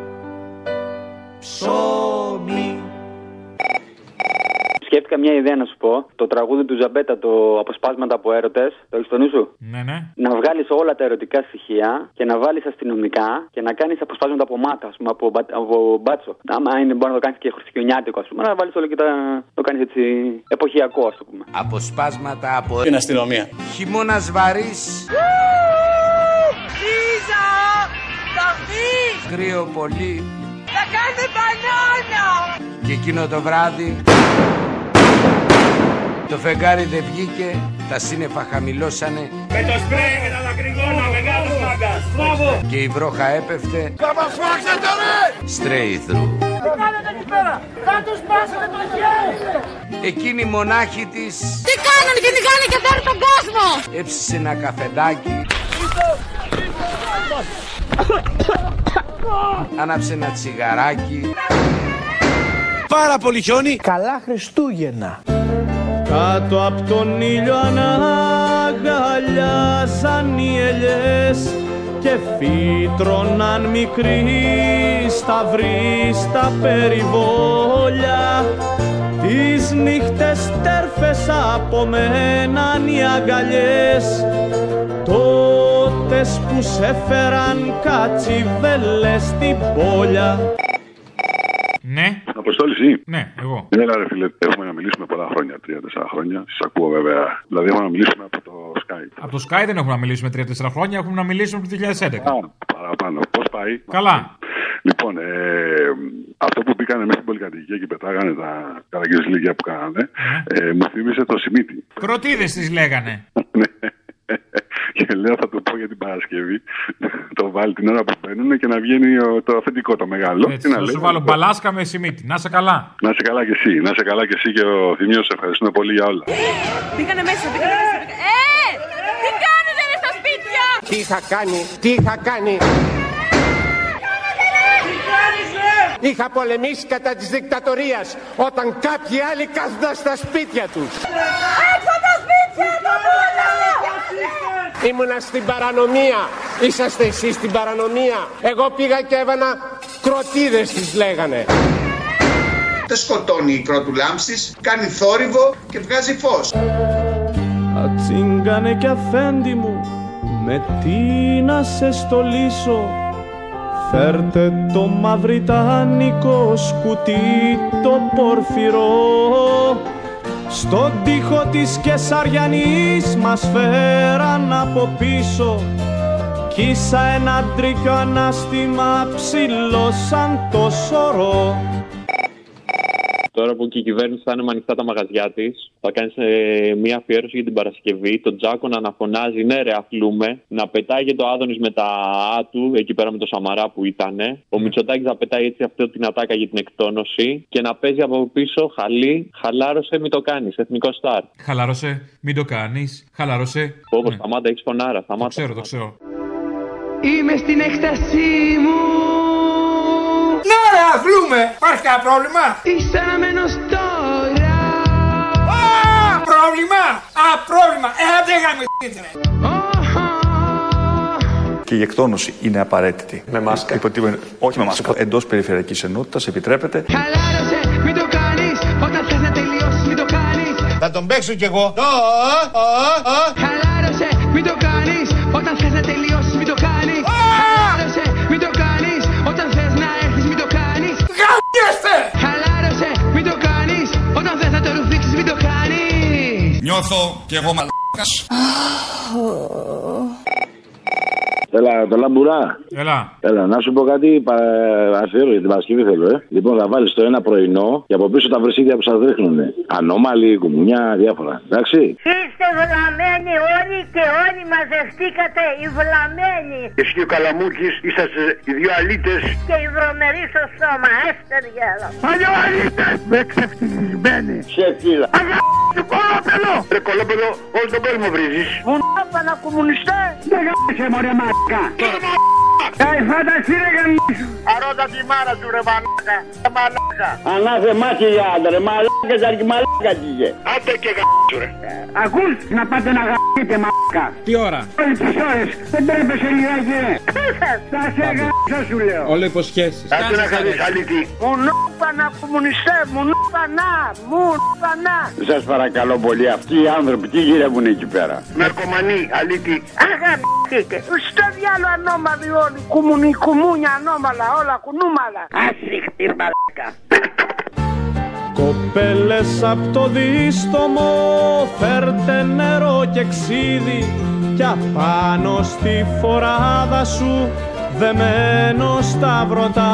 ψωμί. Σκέφτηκα μια ιδέα να σου πω. Το τραγούδι του Ζαμπέτα, το Αποσπάσματα από έρωτες, το έχεις στο νου σου? Ναι. Να βγάλεις όλα τα ερωτικά στοιχεία και να βάλεις αστυνομικά και να κάνεις αποσπάσματα από μάτα, ας πούμε, από μπάτσο. Άμα είναι, μπορεί να το κάνεις και χριστιανιάτικο, ας πούμε, να βάλεις όλο και το κάνεις έτσι εποχιακό, ας το πούμε. Αποσπάσματα από την αστυνομία. Χειμώνας βαρύς. Λίζα! Θα βγεις! Κρύο πολύ. Θα κάνει μπανάνα! Και εκείνο το βράδυ το φεγγάρι δεν βγήκε, τα σύννεφα χαμηλώσανε. Με το σπρέι και τα δακρυγόνα, μεγάλος μάγκας. Μπράβο! Και η βρόχα έπεφτε. Θα μας φάξετε ρε! Straight through. Τι κάνετε εκεί πέρα! Θα τους πάσετε το χέρι! Εκείνη η μονάχη της. Τι κάνανε, κυνηγάνε και παίρνουν τον κόσμο! Έψησε ένα καφεδάκι. Άναψε ένα τσιγαράκι. Πάρα πολύ χιόνι. Καλά Χριστούγεννα. Κάτω απ' τον ήλιο αναγκαλιάζαν οι ελιές και φύτρωναν μικροί σταυροί στα περιβόλια. Τις νύχτες τέρφες απομέναν οι αγκαλιές, τότες που σε φέραν κατσιβέλες στην πόλια. Ναι. Αποστόλη, εσύ. Ναι, εγώ. Έλα, ρε φίλε, έχουμε να μιλήσουμε πολλά χρόνια, 3-4 χρόνια. Σας ακούω βέβαια. Δηλαδή, έχουμε να μιλήσουμε από το Skype. Από το Skype δεν έχουμε να μιλήσουμε 3-4 χρόνια, έχουμε να μιλήσουμε από το 2011. Παραπάνω. Πώς πάει? Καλά. Λοιπόν, αυτό που μπήκανε μέσα στην πολυκατοικία και πετάγανε τα καραγκιόζηλια που κάνανε, μου θύμισε το Σιμίτι. Κροτίδες τις λέγανε. Και λέω θα το πω για την Παρασκευή. Το βάλει την ώρα που μπαίνουν και να βγαίνει το αφεντικό το μεγάλο. Έτσι, να σου βάλω μπαλάσκα με Σιμίτι. Να σε καλά. Να σε καλά και εσύ. Να σε καλά και εσύ και ο Θημιός. Σε ευχαριστούμε πολύ για όλα. Πήγανε μέσα. Τι κάνετε ρε στα σπίτια! Τι είχα κάνει, τι είχα κάνει. Είχα πολεμήσει κατά της δικτατορίας όταν κάποιοι άλλοι κάθονταν στα σπίτια τους. Έξω τα σπίτια! Ήμουνα στην παρανομία. Είσαστε εσείς στην παρανομία. Εγώ πήγα και έβανα κροτίδες τις λέγανε. Δεν σκοτώνει η κρότου λάμψης, κάνει θόρυβο και βγάζει φως. Ατσίγκανε κι αφέντη μου, με τι να σε στολίσω. Φέρτε το μαυριτάνικο σκουτί το πορφυρό. Στον τοίχο της Κεσαριανής μας φέραν από πίσω. Κι ίσα ένα τρίκιο ανάστημα ψηλό σαν το σωρό. Τώρα που και η κυβέρνηση θα είναι με ανοιχτά τα μαγαζιά της, θα κάνει μια αφιέρωση για την Παρασκευή. Τον Τζάκο να αναφωνάζει, ναι, ρε, αφλούμε. Να πετάγει το Άδωνης με τα του, εκεί πέρα με το Σαμαρά που ήτανε. Ο Μητσοτάκης να πετάει έτσι αυτή την ατάκα για την εκτόνωση. Και να παίζει από πίσω χαλί, χαλάρωσε, μην το κάνεις. Εθνικό στάρ. Χαλάρωσε, μην το κάνεις. Χαλάρωσε. Όπως σταμάτα, έχεις φωνάρα. Σταμάτα. Το ξέρω. Είμαι στην έκτασή μου. Ναι, ρε, αφλούμε! Υπάρχει κανένα πρόβλημα? Είσαι αναμένος τώρα. Πρόβλημα! Πρόβλημα! Άντε γαμηθείτε, ρε! Και η εκτόνωση είναι απαραίτητη. Με μάσκα. Όχι με μάσκα. Εντός περιφερειακής ενότητας επιτρέπεται. Χαλάρωσε, μην το κάνεις. Όταν θες να τελειώσεις, μην το κάνεις. Θα τον παίξω κι εγώ. Χαλάρωσε, μην το κάνεις. Νιώθω κι εγώ μαλάκας. Έλα, το λαμπουρά. Έλα, να σου πω κάτι αφιέρω για την Παρασκευή θέλω, Λοιπόν, θα βάλεις το ένα πρωινό και από πίσω τα βρεσίδια που σας ρίχνουνε. Ανώμαλοι, κουμουνιά, διάφορα. Εντάξει. Είστε βλαμμένοι όλοι και όλοι μαζευτήκατε οι βλαμμένοι. Εσύ και ο Καλαμούκης είσαστε οι δύο αλήτες. Και οι βρωμεροί στο σώμα, έστε διάλο. Παλιό αλήτες! Με ξεφτυλισμένοι. Ξεφτύλα. Αγάπη κολόπεδο! Ρε κολόπεδο, όλο τον κόσμο βρίζεις. Βουνόπανα κομμουνιστές. Δεν γάμισε μωρέ μαλάκα. Φανταστεί ρε γαμίσου. Αρώτα τη μάρα του ρε μαλάκα. Μαλάκα. Ανάθεμάτι για άντρε, μαλάκες αρκεί μαλάκα τίγε. Άντε και γαμίσου ρε. Ακούς να πάτε να γαμίσετε μαλάκα. Τι ώρα? Όλες τις ώρες. Δεν τρέπεσαι λιγάκι ρε. Θα σε γαμίσω σου λέω. Όλο υποσχέσεις. Άντε να κάνεις αλήτη. Μουνόπανα κομμουνιστέ, μουνόπανα. Σας παρακαλώ πολύ, αυτοί οι άνθρωποι τι γυρεύουν εκεί πέρα? Ναρκωμανοί, αλήτη. Αγαμίσετε. Στο διάλο ανώμαλοι όλοι. Κουμούνια ανώμαλα, όλα κουνούμαλα. Άσυχτη μαλάκα. Κοπέλες απ' το δίστομο φέρτε νερό και ξύδι κι απάνω στη φοράδα σου δεμένο σταυρωτά.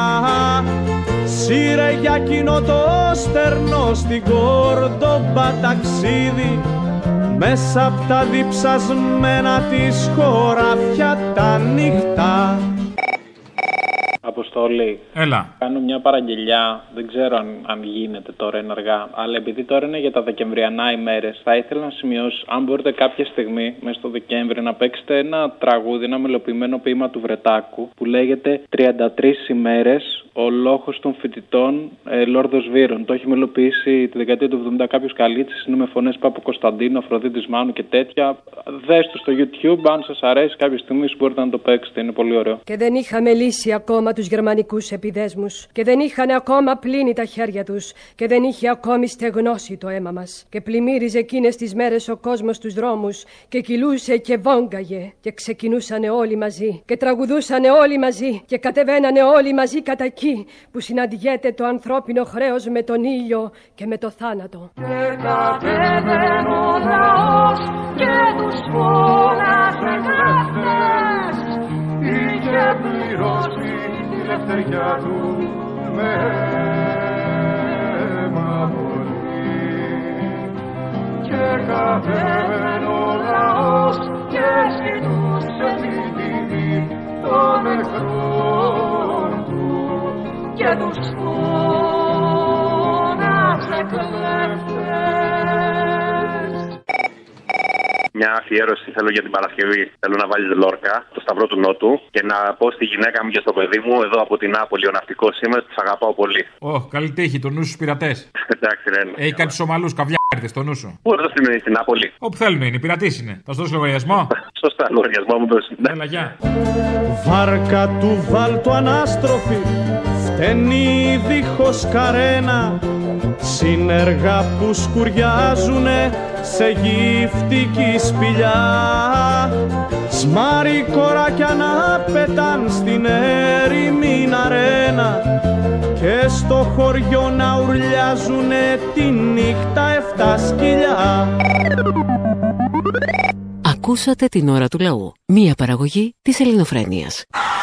Σύρε για εκείνο το στερνό στην Κόρντομπα ταξίδι μέσα απ' τα διψασμένα της χωράφια τα νύχτα. Αποστόλη. Έλα. Κάνω μια παραγγελιά. Δεν ξέρω αν γίνεται τώρα ενεργά. Αλλά επειδή τώρα είναι για τα Δεκεμβριανά ημέρες, θα ήθελα να σημειώσω, αν μπορείτε κάποια στιγμή μέσα στο Δεκέμβρη, να παίξετε ένα τραγούδι, ένα μελοποιημένο ποίημα του Βρετάκου που λέγεται 33 ημέρες. Ο λόγος των φοιτητών, Λόρδος Βύρων. Το έχει μελοποιήσει τη δεκαετία του 70 κάποιος Καλίτσης. Είναι με φωνές Πάπου Κωνσταντίνου, Αφροδίτης Μάνου και τέτοια. Δες το στο YouTube, αν σας αρέσει κάποια στιγμή μπορείτε να το παίξετε. Είναι πολύ ωραίο. Και δεν είχαμε λύσει ακόμα τους γερμανικούς επιδέσμους. Και δεν είχαν ακόμα πλύνει τα χέρια τους. Και δεν είχε ακόμη στεγνώσει το αίμα μας. Και πλημμύριζε εκείνες τις μέρες ο κόσμος τους δρόμους. Και κυλούσε και βόγκαγε. Και ξεκινούσανε όλοι μαζί. Και τραγουδούσανε όλοι μαζί. Και κατεβαίνανε όλοι μαζί κατά εκεί που συναντιέται το ανθρώπινο χρέος με τον ήλιο και με το θάνατο. Και κατέβαινε ο λαός και τους φώναζε κλέφτες. Είχε πληρώσει τη ελευθεριά του με αίμα πολύ. Και κατέβαινε ο λαός και ζητούσε την τιμή των εχθρών του και τους φώναζε κλέφτες. Μια αφιέρωση θέλω για την Παρασκευή. Θέλω να βάλεις Λόρκα, το Σταυρό του Νότου, και να πω στη γυναίκα μου και στο παιδί μου, εδώ από την Νάπολη, ο ναυτικός είμαι, τους αγαπάω πολύ. Καλή τύχη, το νου στους πειρατές. Εντάξει, ρε. Έχει κάτι Σομαλούς καβιάριδες στο νου σου. Πού εδώ στην Νάπολη? Όπου θέλουν είναι, οι πειρατές είναι. Θα σου δώσει λογαριασμό. Σωστά, λογαριασμό μου δώσει. Έλα, γεια. Βάρκα του βάλτου ανάστροφη, φταίνει δίχως καρένα. Συνεργά που σκουριάζουνε σε γυφτική σπηλιά. Σμάρι κοράκια να πετάν στην έρημη αρένα και στο χωριό να ουρλιάζουνε τη νύχτα 7 σκυλιά. Ακούσατε την ώρα του λαού. Μία παραγωγή της Ελληνοφρένειας.